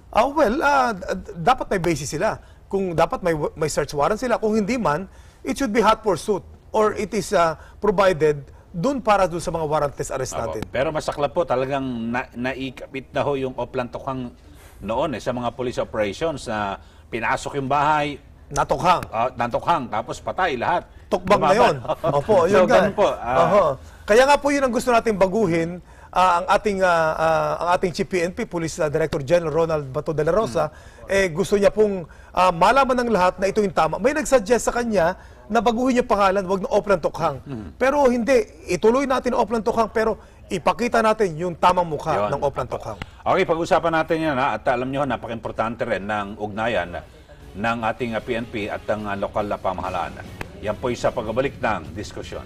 Dapat may basis sila. Kung dapat may search warrant sila. Kung hindi man, it should be hot pursuit or it is provided dun para dun sa mga warrantless arrest natin. Pero masaklap po, talagang naikapit na ho yung Oplan Tokhang noon sa mga police operations na pinasok yung bahay, natokhang, tapos patay lahat. Tukbang na yun. Yun ganun po. Kaya nga po yun ang gusto natin baguhin. Ang ating Chief PNP, Police Director General Ronald Bato de la Rosa, gusto niya pong malaman ng lahat na ito yung tama. May nagsuggest sa kanya na baguhin yung pangalan, wag na Oplan Tokhang. Pero hindi, ituloy natin Oplan Tokhang, pero ipakita natin yung tamang mukha ng Oplan Tokhang. Okay, pag-usapan natin yan at alam nyo, napaka-importante rin ng ugnayan ng ating PNP at ang lokal na pamahalaan. Yan po sa pagbabalik ng diskusyon.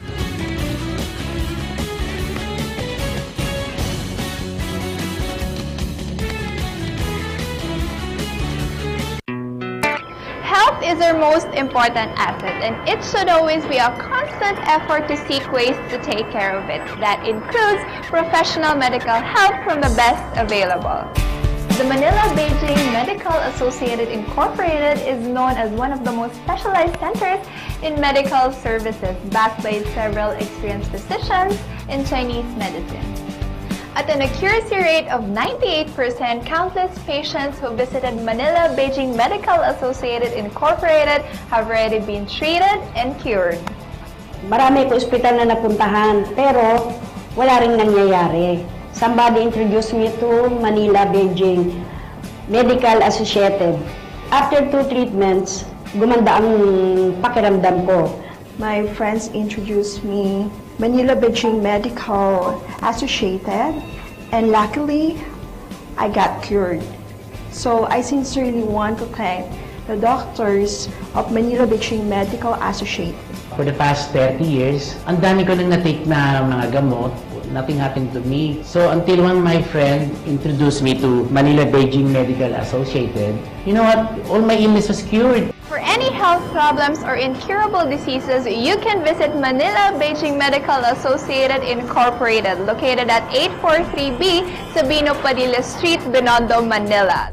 Health is our most important asset, and it should always be a constant effort to seek ways to take care of it. That includes professional medical help from the best available. The Manila-Beijing Medical Associated Incorporated is known as one of the most specialized centers in medical services, backed by several experienced physicians in Chinese medicine. At an accuracy rate of 98%, countless patients who visited Manila-Beijing Medical Associated Incorporated have already been treated and cured. Marami ko ospital na napuntahan, pero wala ring nangyayari. Somebody introduced me to Manila-Beijing Medical Associated. After 2 treatments, gumanda ang pakiramdam ko. My friends introduced me Manila-Beijing Medical Associated, and luckily, I got cured. So I sincerely want to thank the doctors of Manila-Beijing Medical Associated. For the past 30 years, ang dami ko nang na-take na mga gamot. Nothing happened to me. So until one my friend introduced me to Manila-Beijing Medical Associated, you know what? All my illness was cured. For any health problems or incurable diseases, you can visit Manila-Beijing Medical Associated Incorporated, located at 843B Sabino Padilla Street, Binondo, Manila.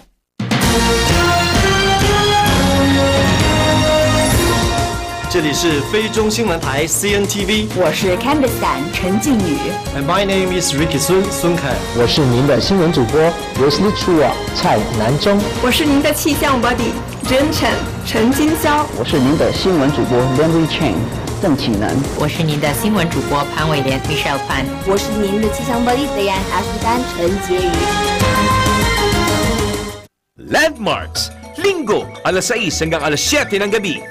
这里是非中新闻台 CNTV， 我是 Candice 陈静宇。 And my name is Ricky 孙凯。 我是您的新闻主播 Wesley Chua 蔡南中。 我是您的气象 buddy 真诚陈金霄。 我是您的新闻主播 Lenny Chen 邓启能。 我是您的新闻主播潘伟莲 Michelle Pan。 我是您的气象 buddy 北安 Ashley 陈洁瑜。 Landmarks, Linggo, alas 6 hanggang alas 7 ng gabi.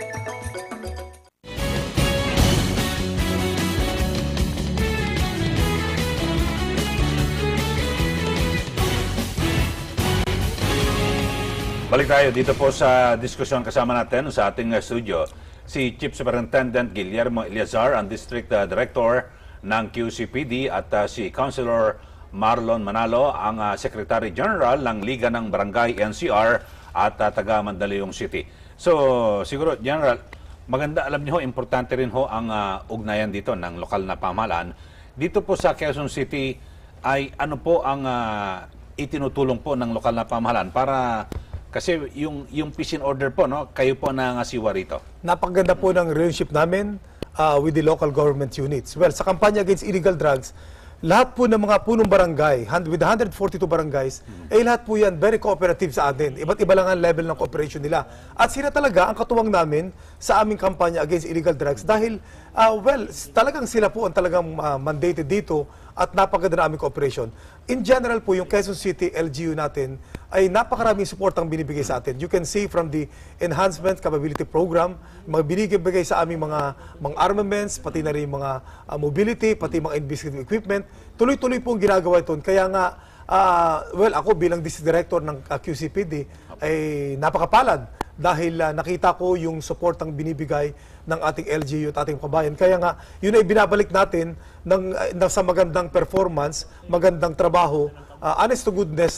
Balik tayo dito po sa diskusyon. Kasama natin sa ating studio si Chief Superintendent Guillermo Eleazar, ang District Director ng QCPD, at si Councilor Marlon Manalo, ang Secretary General ng Liga ng Barangay NCR at taga Mandaluyong City. So siguro, General, maganda, alam niyo, importante rin ho ang ugnayan dito ng lokal na pamahalaan. Dito po sa Quezon City ay ano po ang itinutulong po ng lokal na pamahalaan para kasi yung peace and order po, no, kayo po nangasiwa rito. Napakaganda po ng relationship namin with the local government units. Well, sa kampanya against illegal drugs, lahat po ng mga punong barangay, with 142 barangays, lahat po yan very cooperative sa atin. Iba't iba lang ang level ng cooperation nila. At sila talaga ang katuwang namin sa aming kampanya against illegal drugs dahil, well, talagang sila po ang talagang mandated dito at napaganda na aming cooperation. In general po, yung Quezon City LGU natin ay napakaraming support ang binibigay sa atin. You can see from the Enhancement Capability Program, mga binibigay sa aming mga armaments, pati na rin mga mobility, pati mga investigative equipment. Tuloy-tuloy po ang ginagawa ito. Kaya nga, well, ako bilang District Director ng QCPD ay napakapalad dahil nakita ko yung support ang binibigay ng ating LGU at ating kabayan. Kaya nga, yun ay binabalik natin sa magandang performance, magandang trabaho, honest to goodness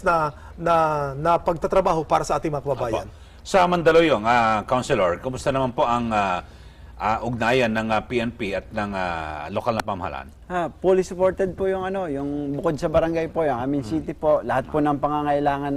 na pagtatrabaho para sa ating mga kababayan. Sa Mandaluyong, Councilor, kumusta naman po ang ugnayan ng PNP at ng lokal na pamahalaan? Fully supported po yung yung bukod sa barangay po, yung aming city po, lahat po ng pangangailangan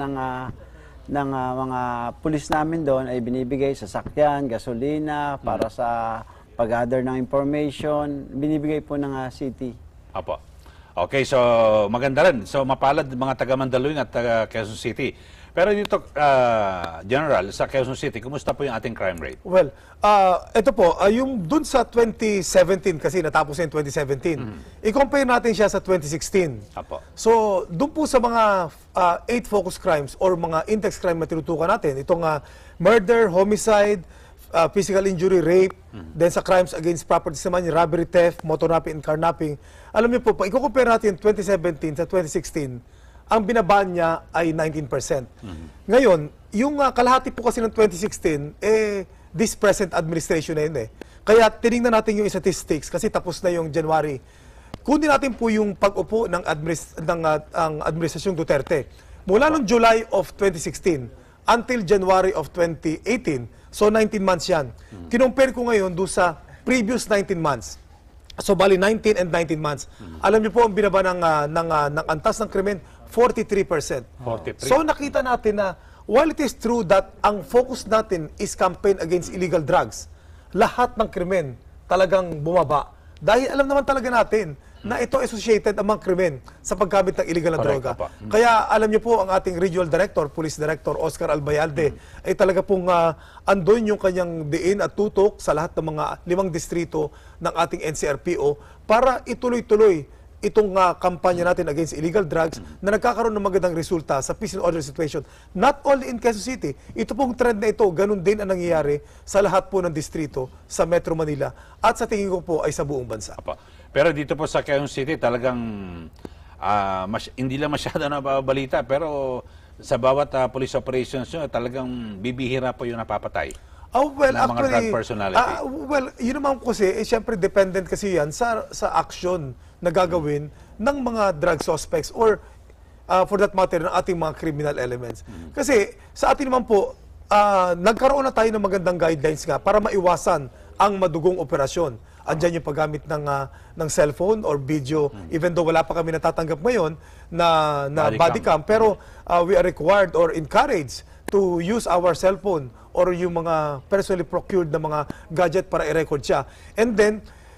ng mga pulis namin doon ay binibigay sasakyan, gasolina, para sa pag-gather ng information, binibigay po ng city. Apo. Okay, so maganda rin. So mapalad mga taga Mandaluyong at taga Quezon City. Pero dito, General, sa Quezon City, kumusta po yung ating crime rate? Well, ito po, yung dun sa 2017, kasi natapos na yung 2017, i-compare natin siya sa 2016. Apo. So, dun po sa mga 8 focus crimes or mga index crime na tinutukan natin, itong murder, homicide, physical injury, rape, then sa crimes against property naman, robbery, theft, motor napping, and carnapping. Alam niyo po, pag i-compare natin 2017 sa 2016, ang binaba niya ay 19%. Ngayon, yung kalahati po kasi ng 2016, this present administration na yun eh. Kaya tinignan natin yung statistics kasi tapos na yung January. Kunin natin po yung pag-upo ng administrasyong Duterte. Mula noong July of 2016 until January of 2018, so 19 months yan. Kinompare ko ngayon doon sa previous 19 months. So bali 19 and 19 months. Alam niyo po ang binaba ng antas ng krimen, 43%. 43. So nakita natin na while it is true that ang focus natin is campaign against illegal drugs, lahat ng krimen talagang bumaba. Dahil alam naman talaga natin na ito associated ang mga krimen sa paggamit ng illegal na droga. Kaya alam niyo po ang ating Regional Director, Police Director Oscar Albayalde ay talaga pong andun yung kanyang diin at tutok sa lahat ng mga 5 distrito ng ating NCRPO para ituloy-tuloy itong kampanya natin against illegal drugs na nagkakaroon ng magandang resulta sa peace and order situation. Not only in Quezon City, ito pong trend na ito, ganun din ang nangyayari sa lahat po ng distrito sa Metro Manila at sa tingin ko po ay sa buong bansa. Pero dito po sa Quezon City talagang hindi lang masyado nababalita pero sa bawat police operations nyo talagang bibihira po yung napapatay. Well, ng actually, mga drug personalities. Yun naman kasi, syempre dependent kasi yan sa action na gagawin ng mga drug suspects or for that matter, ng ating mga criminal elements. Kasi sa atin naman po, nagkaroon na tayo ng magandang guidelines nga para maiwasan ang madugong operasyon. Andyan yung paggamit ng cellphone or video, even though wala pa kami natatanggap ngayon na body cam. Pero we are required or encouraged to use our cellphone or yung mga personally procured na mga gadget para i-record siya. And then,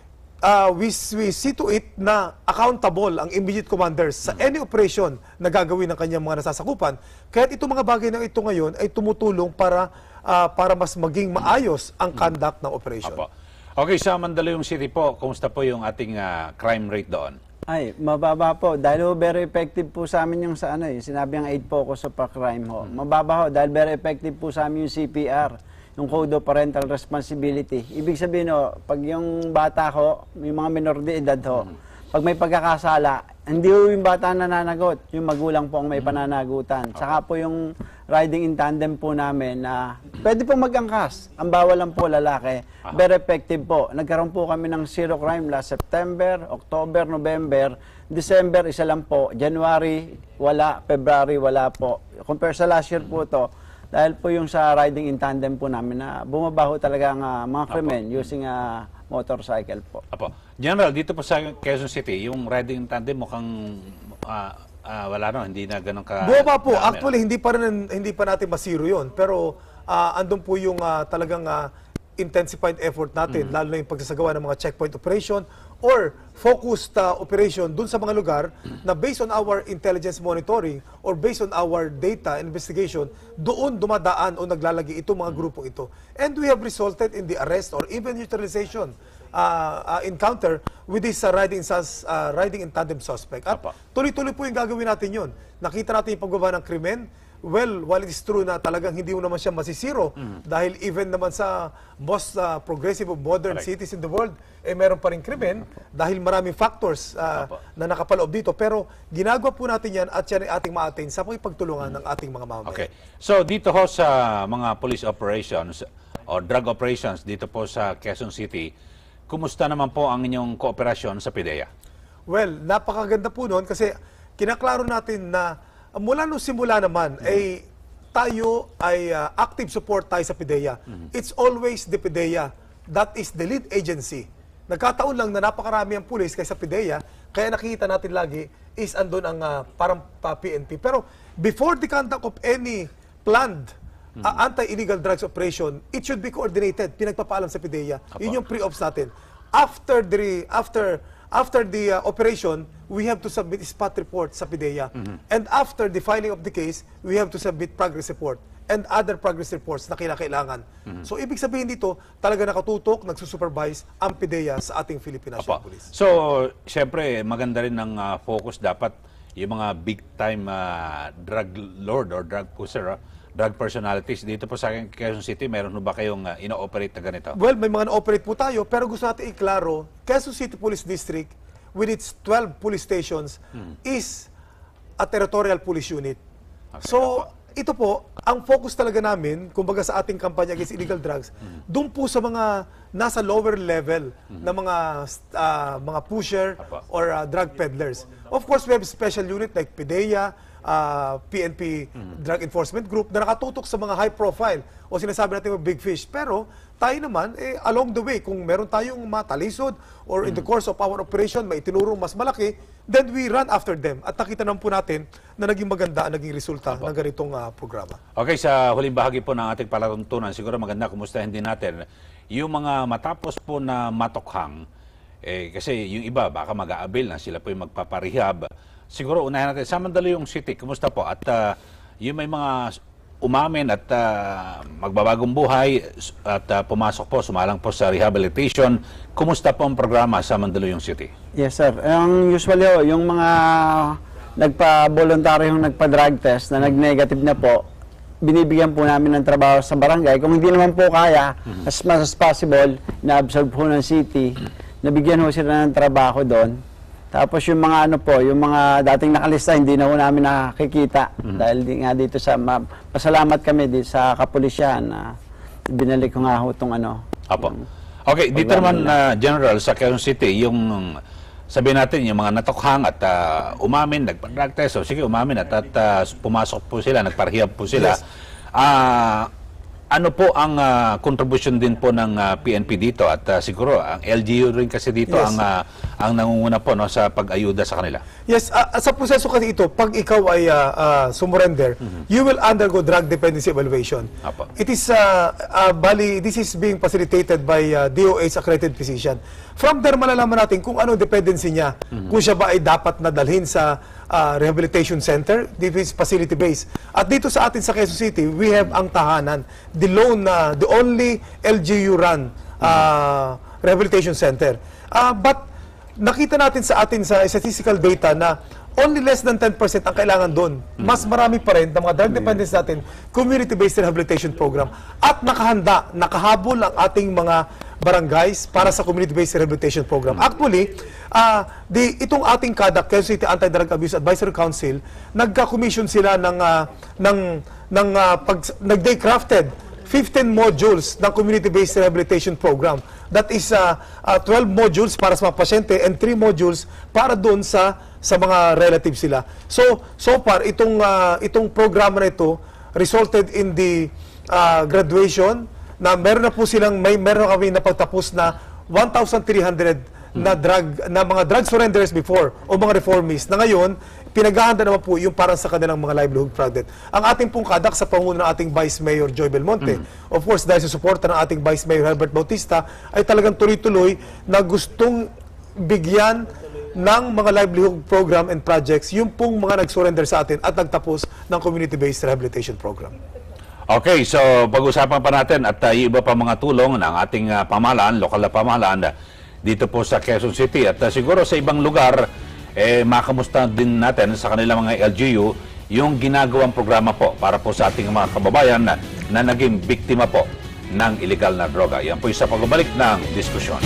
we see to it na accountable ang immediate commanders sa any operation na gagawin ng kanyang mga nasasakupan. Kaya itong mga bagay na ito ngayon ay tumutulong para mas maging maayos ang conduct ng operation. Okay, sa Mandaluyong City po, kumusta po yung ating crime rate doon? Ay, mababa po. Dahil very effective po sa amin yung sinabi ang 8 focus sa crime ho. Mababa ho, dahil very effective po sa amin yung CPR, yung Code of Parental Responsibility. Ibig sabihin ho, pag yung bata ho, yung mga minor de edad ho, pag may pagkakasala, hindi ho yung bata nananagot, yung magulang po ang may pananagutan. Saka po yung riding in tandem po namin na pwede po mag-angkas. Ang bawal lang po lalaki. Very effective po. Nagkaroon po kami ng zero crime last September, October, November, December, isa lang po. January, wala. February, wala po. Compare sa last year po to, dahil po yung sa riding in tandem po namin na bumabaho talaga ang mga krimen using a motorcycle po. General, dito po sa Quezon City, yung riding in tandem mukhang wala no, hindi na ganun ka. Bumaba po. Actually, hindi pa natin masiro 'yon, pero andun po yung talagang intensified effort natin, lalo na yung pagsasagawa ng mga checkpoint operation or focused operation dun sa mga lugar na based on our intelligence monitoring or based on our data investigation, doon dumadaan o naglalagi itong mga grupong ito. And we have resulted in the arrest or even neutralization encounter with this riding in tandem suspect. At tuloy-tuloy po yung gagawin natin yun. Nakita natin yung pagbaba ng krimen. Well, while it is true na talagang hindi mo naman siya masisiro dahil even naman sa most progressive of modern cities in the world, meron pa rin krimen dahil maraming factors na nakapaloob dito. Pero ginagawa po natin yan at yan ay ating ma-attain sa pagtulungan ng ating mga mamamayan. Okay. So dito ho sa mga police operations o drug operations dito po sa Quezon City, kumusta naman po ang inyong kooperasyon sa PDEA? Well, napakaganda po noon kasi kinaklaro natin na mula nung simula naman, tayo ay active support tayo sa PDEA. It's always the PDEA that is the lead agency. Nagkataon lang na napakarami ang pulis kaysa PDEA, kaya nakikita natin lagi is andun ang parang PNP. Pero before the conduct of any planned anti-illegal drugs operation, it should be coordinated. Pinagpapaalam sa PDEA. Yun yung pre-ops natin. After the operation, we have to submit spot report sa PDEA. And after the filing of the case, we have to submit progress report and other progress reports na kinakailangan. So, ibig sabihin dito, talaga nakatutok, nagsusupervise ang PDEA sa ating Philippine National Police. So, syempre, maganda rin ng focus dapat yung mga big-time drug lord or drug pusher, drug personalities. Dito po sa Quezon City, meron ba kayong ino-operate na ganito? Well, may mga na-operate po tayo, pero gusto natin iklaro, Quezon City Police District, with its 12 police stations, is a territorial police unit. So, ito po, ang focus talaga namin, kumbaga sa ating kampanya against illegal drugs, doon po sa mga nasa lower level na mga pusher or drug peddlers. Of course, we have special unit like PDEA, PNP Drug Enforcement Group na nakatutok sa mga high profile o sinasabi natin big fish. Pero tayo naman, along the way, kung meron tayong matalisod or in the course of our operation, may itinurong mas malaki, then we run after them. At nakita naman po natin na naging maganda, naging resulta ng ganitong programa. Okay, sa huling bahagi po ng ating palatuntunan, siguro maganda kumustahin din natin yung mga matapos po na matokhang, kasi yung iba baka mag-aabil na sila po yung magpaparehab. Siguro unahin natin sa Mandaluyong City, kumusta po? At yung may mga umamin at magbabagong buhay at pumasok po, sumalang po sa rehabilitation. Kumusta po ang programa sa Mandaluyong City? Yes, sir. Usually, yung mga nagpa-voluntaryong nagpa-drug test na nag-negative na po, binibigyan po namin ng trabaho sa barangay. Kung hindi naman po kaya, as much as possible, na-absorb po ng city, nabigyan ho sila ng trabaho doon. Tapos yung mga yung mga dating nakalista, hindi na ho namin nakikita. Dahil dito sa, pasalamat kami dito sa kapulisyahan na binalik ko nga ho itong Apo. Okay, dito naman, General, sa Quezon City, yung sabihin natin, yung mga natokhang at umamin, nagpa-drug test, sige, umamin at pumasok po sila, nagparehab po sila. Yes. Ano po ang contribution din po ng PNP dito at siguro ang LGU rin kasi dito ang nangunguna po sa pag-ayuda sa kanila? Yes, sa proseso kasi ito, pag ikaw ay sumurrender, you will undergo drug dependency evaluation. Apo. It is, this is being facilitated by DOH accredited physician. From there, malalaman natin kung ano dependency niya, kung siya ba ay dapat nadalhin sa rehabilitation center, this is facility-based. At dito sa atin sa Quezon City, we have ang tahanan, the only LGU-run rehabilitation center. But nakita natin sa statistical data na only less than 10% ang kailangan doon. Mas marami pa rin ng mga drug dependents natin, community-based rehabilitation program. At nakahabol ang ating mga barangays para sa community-based rehabilitation program. Actually, itong ating CADAC, Quezon City Anti-Drug Abuse Advisory Council, nagka-commission sila nag-day crafted 15 modules ng community-based rehabilitation program. That is 12 modules para sa mga pasyente and 3 modules para doon sa mga relatives sila. So far, itong programa na ito resulted in the graduation na meron na po silang, meron kami napagtapos na 1,300 na mga drug surrenderers before o mga reformists na ngayon, pinaghahanda naman po yung para sa kanilang mga livelihood project. Ang ating pong kadak sa panguno ng ating Vice Mayor Joy Belmonte, of course, dahil sa suporta ng ating Vice Mayor Herbert Bautista, ay talagang tuloy-tuloy na gustong bigyan ng mga livelihood program and projects yung pong mga nag-surrender sa atin at nagtapos ng community-based rehabilitation program. Okay, so pag-usapan pa natin at iba pa mga tulong ng ating pamahalaan, lokal na pamahalaan dito po sa Quezon City at siguro sa ibang lugar, makamusta din natin sa kanilang mga LGU yung ginagawang programa po para po sa ating mga kababayan na naging biktima po ng illegal na droga. Yan po yung sa pagbabalik ng diskusyon.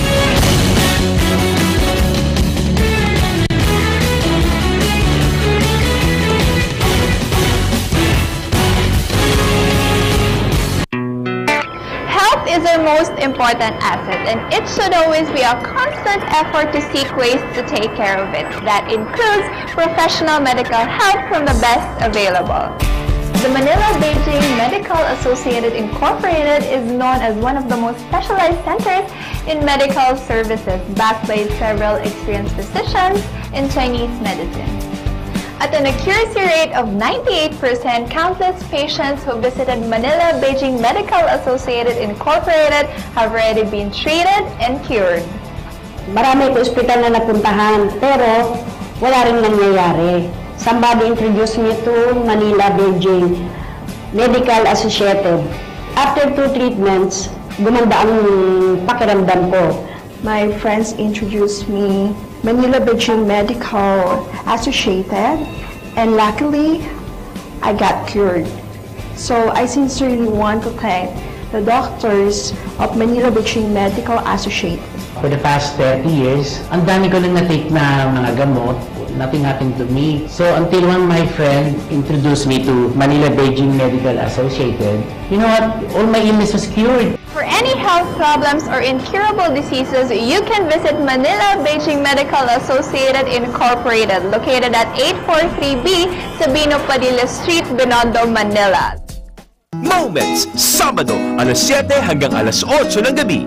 Is our most important asset, and it should always be a constant effort to seek ways to take care of it. That includes professional medical help from the best available. The Manila-Beijing Medical Associated Incorporated is known as one of the most specialized centers in medical services, backed by several experienced physicians in Chinese medicine. At an accuracy rate of 98%, countless patients who visited Manila-Beijing Medical Associated Incorporated have already been treated and cured. Marami ko ospital na napuntahan, pero wala rin nangyayari. Somebody introduced me to Manila-Beijing Medical Associated. After 2 treatments, gumanda ang pakiramdam ko. My friends introduced me Manila-Beijing Medical Associated, and luckily, I got cured. So I sincerely want to thank the doctors of Manila-Beijing Medical Associated. For the past 30 years, ang dami ko nang na-take na mga gamot. nothing happened to me. So until one my friend introduced me to Manila Beijing Medical Associated, you know what? All my illness was cured. For any health problems or incurable diseases, you can visit Manila Beijing Medical Associated Incorporated, located at 843B Sabino Padilla Street, Binondo, Manila. Moments, Sabado, alas 7 hanggang alas 8 ng gabi.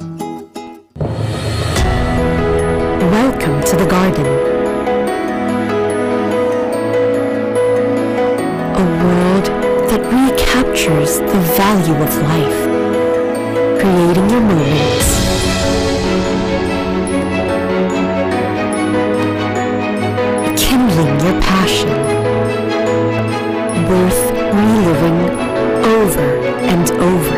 Welcome to the garden. A world that recaptures the value of life, creating your moments. Kindling your passion. Worth reliving over and over.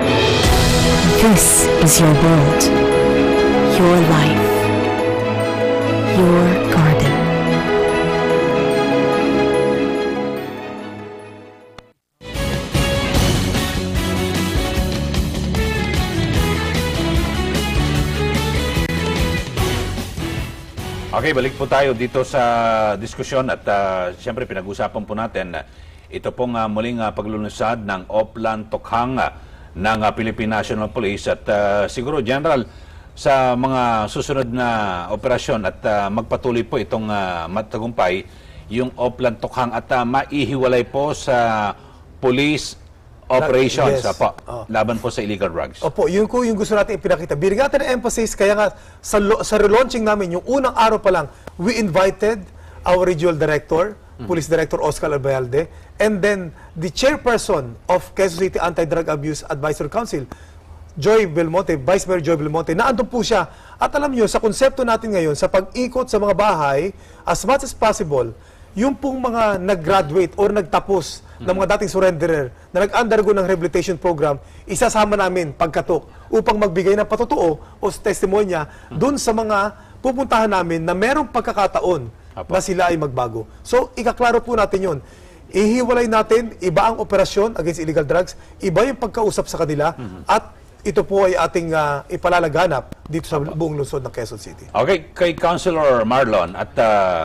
This is your world, your life, your garden. Okay, balik po tayo dito sa diskusyon at siyempre pinag-usapan po natin ito pong muling paglulunsad ng Oplan Tokhang ng Philippine National Police at siguro General sa mga susunod na operasyon at magpatuloy po itong matagumpay yung Oplan Tokhang at maihiwalay po sa police operations Yes. laban po sa illegal drugs. Opo, yun ko yung gusto natin ipinakita. Binigyan natin ng emphasis, kaya nga sa relaunching namin, yung unang araw pa lang, we invited our regional director, Police Director Oscar Albayalde, and then the chairperson of Quezon City Anti-Drug Abuse Advisory Council, Joy Belmonte, Vice Mayor Joy Belmonte, naandun po siya. At alam nyo, sa konsepto natin ngayon, sa pag-ikot sa mga bahay, as much as possible, yung pong mga nag-graduate or nagtapos ng mga dating surrenderer na nag-undergo ng rehabilitation program, isasama namin pagkatok upang magbigay ng patotoo o testimonya dun sa mga pupuntahan namin na merong pagkakataon na sila ay magbago. So, ikaklaro po natin yun. Ihiwalay natin, iba ang operasyon against illegal drugs, iba yung pagkausap sa kanila, at ito po ay ating ipalalaganap dito sa buong lungsod ng Quezon City. Okay, kay Councilor Marlon at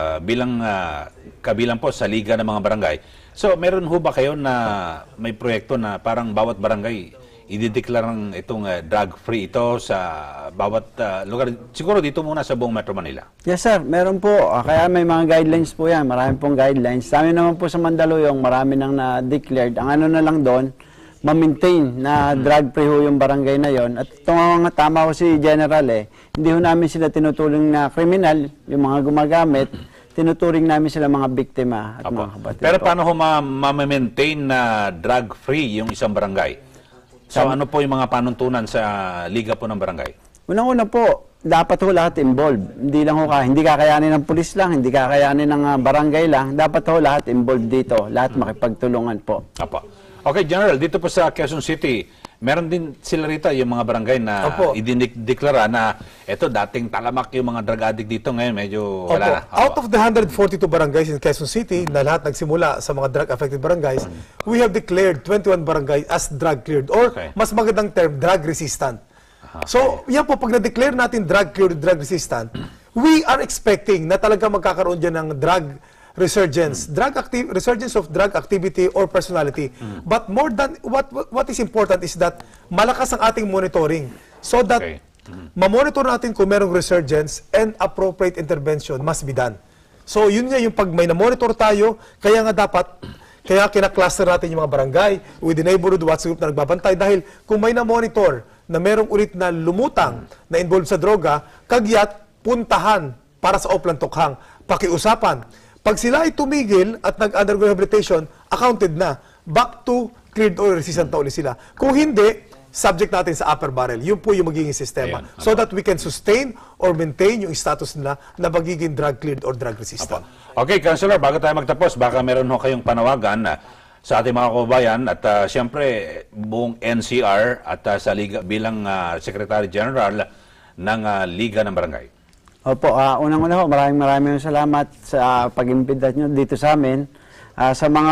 kabilang po sa Liga ng mga Barangay. So, meron ho ba kayo na may proyekto na parang bawat barangay idideklarang itong drug-free ito sa bawat lugar? Siguro dito muna sa buong Metro Manila. Yes sir, meron po. Kaya may mga guidelines po yan. Marami pong guidelines. Sa amin naman po sa Mandaluyong, marami nang na-declared. Ang ano na lang doon, ma-maintain na drug-free ho yung barangay na yon. At ito nga tama ho si General hindi ho namin sila tinuturing na kriminal, yung mga gumagamit, tinuturing namin sila mga biktima at mga kapatid. Pero paano ho ma-maintain na drug-free yung isang barangay? So ano po yung mga panuntunan sa Liga po ng Barangay? Unang-una po, dapat ho lahat involved. Hindi lang ho hindi kakayanin ng pulis lang, hindi kakayanin ng barangay lang. Dapat ho lahat involved dito, lahat makipagtulungan po. Okay, General, dito po sa Quezon City, meron din sila rito yung mga barangay na idineklara na eto dating talamak yung mga drug addict dito, ngayon medyo wala na. Out of the 142 barangays in Quezon City na lahat nagsimula sa mga drug-affected barangays, we have declared 21 barangays as drug-cleared or mas magandang term, drug-resistant. So, yan po, pag na-declare natin drug-cleared, drug-resistant, we are expecting na talaga magkakaroon dyan ng drug resurgence, resurgence of drug activity or personality. But more than what is important is that malakas ang ating monitoring so that ma-monitor natin kung merong resurgence and appropriate intervention must be done. So yun nga yung pag may na-monitor tayo, kaya nga dapat kina-cluster natin yung mga barangay with the neighborhood watch group na nagbabantay dahil kung may na-monitor na merong ulit na lumutang na involved sa droga, kagyat puntahan para sa Oplan Tokhang, pakiusapan. Pag sila ay tumigil at nag-undergo rehabilitation, accounted na. Back to cleared or resistant na ulit sila. Kung hindi, subject natin sa upper barrel. Yun po yung magiging sistema. So that we can sustain or maintain yung status nila na magiging drug-cleared or drug-resistant. Okay, Councilor, bago tayo magtapos, baka meron ho kayong panawagan sa ating mga kababayan at siyempre buong NCR at sa Liga bilang Secretary General ng Liga ng Barangay. Opo, unang-una ho, maraming salamat sa pag-imbita nyo dito sa amin. Sa mga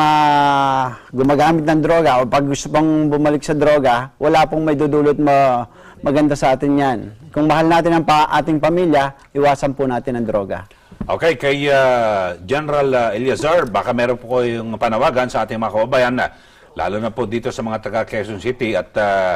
gumagamit ng droga o pag gusto pang bumalik sa droga, wala pong may dudulot maganda sa atin yan. Kung mahal natin ang ating pamilya, iwasan po natin ang droga. Okay, kay General Eleazar, baka meron po yung panawagan sa ating mga kababayan na lalo na po dito sa mga taga Quezon City at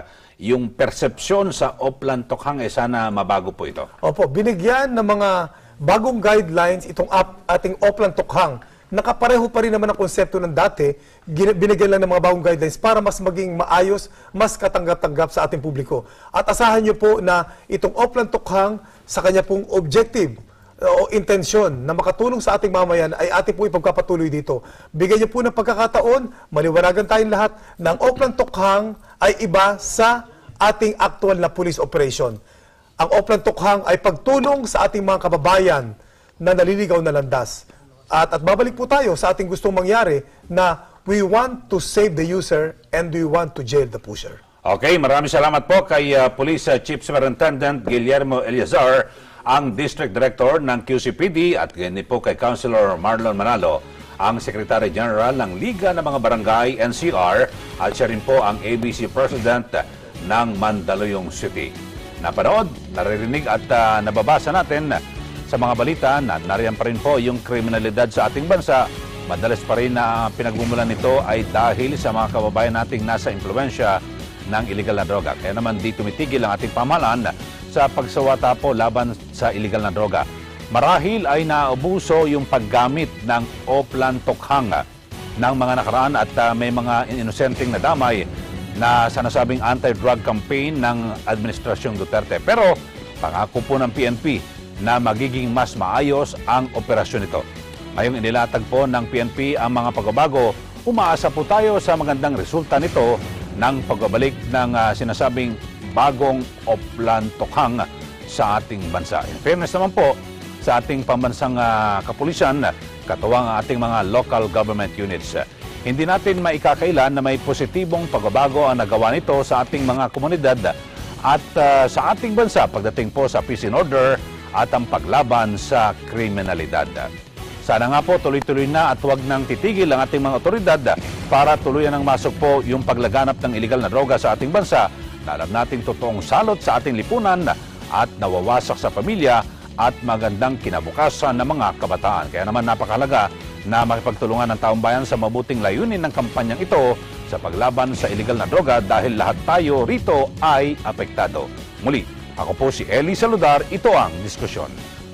yung persepsyon sa Oplan Tokhang sana mabago po ito. Opo, binigyan ng mga bagong guidelines itong ating Oplan Tokhang. Nakapareho pa rin naman ang konsepto ng dati, binigyan lang ng mga bagong guidelines para mas maging maayos, mas katanggap-tanggap sa ating publiko. At asahan nyo po na itong Oplan Tokhang sa kanya pong objective o intensyon na makatulong sa ating mamayan ay ating po ipagpapatuloy dito. Bigyan niyo po ng pagkakataon, maliwanagan tayong lahat ng Oplan Tokhang ay iba sa ating actual na police operation. Ang Oplan Tokhang ay pagtulong sa ating mga kababayan na naliligaw na landas. At babalik po tayo sa ating gustong mangyari na we want to save the user and we want to jail the pusher. Okay, maraming salamat po kay Police Chief Superintendent Guillermo Eleazar, ang District Director ng QCPD, at ganyan po kay Councilor Marlon Manalo, ang Secretary General ng Liga ng mga Barangay NCR, at siya rin po ang ABC President ng Mandaluyong City. Napanood, naririnig at nababasa natin sa mga balita na nariyan pa rin po yung kriminalidad sa ating bansa. Madalas pa rin na pinagmumulan nito ay dahil sa mga kababayan nating nasa impluwensya ng illegal na droga. Kaya naman di tumitigil ang ating pamahalaan sa pagsawata po laban sa illegal na droga. Marahil ay naubuso yung paggamit ng Oplan Tokhang ng mga nakaraan at may mga inosenteng nadamay na sanasabing anti-drug campaign ng Administrasyong Duterte. Pero pangako po ng PNP na magiging mas maayos ang operasyon nito. Ngayong inilatag po ng PNP ang mga pagbabago, umaasa po tayo sa magandang resulta nito ng pagbabalik ng sinasabing bagong Oplan Tokhang sa ating bansa. In fairness naman po sa ating pambansang kapulisan, katuwang ating mga local government units. Hindi natin maikakailan na may positibong pagbabago ang nagawa nito sa ating mga komunidad at sa ating bansa pagdating po sa peace and order at ang paglaban sa kriminalidad. Sana nga po tuloy-tuloy na at huwag nang titigil ang ating mga otoridad para tuluyan ng masok po yung paglaganap ng illegal na droga sa ating bansa na alam nating totoong salot sa ating lipunan at nawawasak sa pamilya at magandang kinabukasan ng mga kabataan. Kaya naman napakahalaga na makipagtulungan ng taong bayan sa mabuting layunin ng kampanyang ito sa paglaban sa illegal na droga dahil lahat tayo rito ay apektado. Muli, ako po si Eli Saludar, ito ang Diskusyon.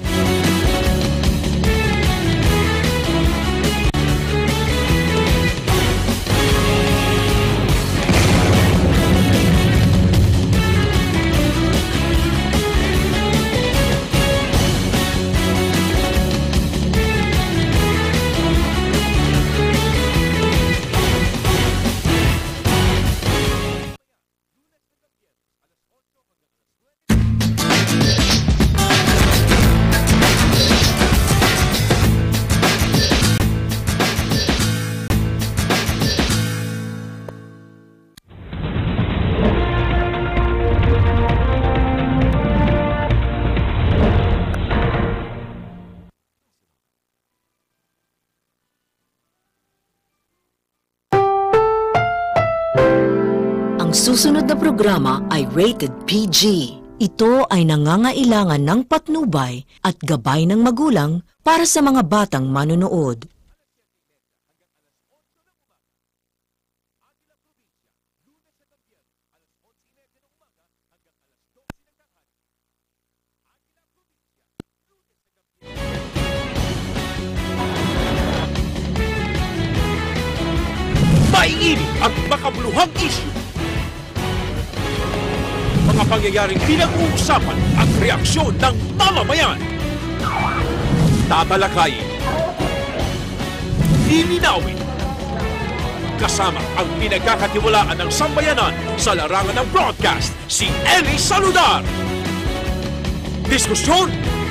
Susunod na programa ay rated PG. Ito ay nangangailangan ng patnubay at gabay ng magulang para sa mga batang manonood. Maiinit at makabuluhang issue. Mga pangyayaring pinag-uusapan at reaksyon ng mamamayan. Tatalakayin, lilinawin, kasama ang pinagkakatiwalaan ng sambayanan sa larangan ng broadcast, si Eli Saludar. Diskusyon.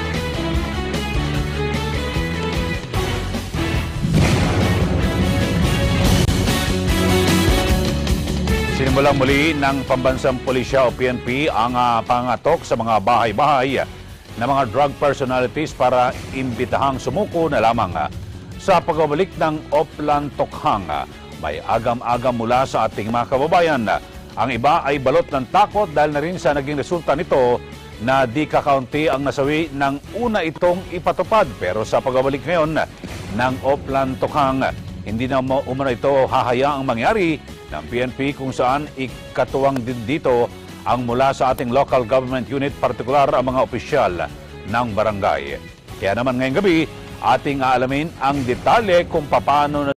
Sinimulang muli ng Pambansang Pulisya o PNP ang pangatok sa mga bahay-bahay ng mga drug personalities para imbitahang sumuko na lamang sa pagbabalik ng Oplan Tokhang. May agam-agam mula sa ating mga kababayan. Ang iba ay balot ng takot dahil na rin sa naging resulta nito na di kakaunti ang nasawi ng una itong ipatupad. Pero sa pagbabalik ngayon ng Oplan Tukhang, hindi na umano ito hahayaang mangyari ng PNP kung saan ikatuwang din dito ang mula sa ating local government unit, partikular ang mga opisyal ng barangay. Kaya naman ngayong gabi, ating aalamin ang detalye kung paano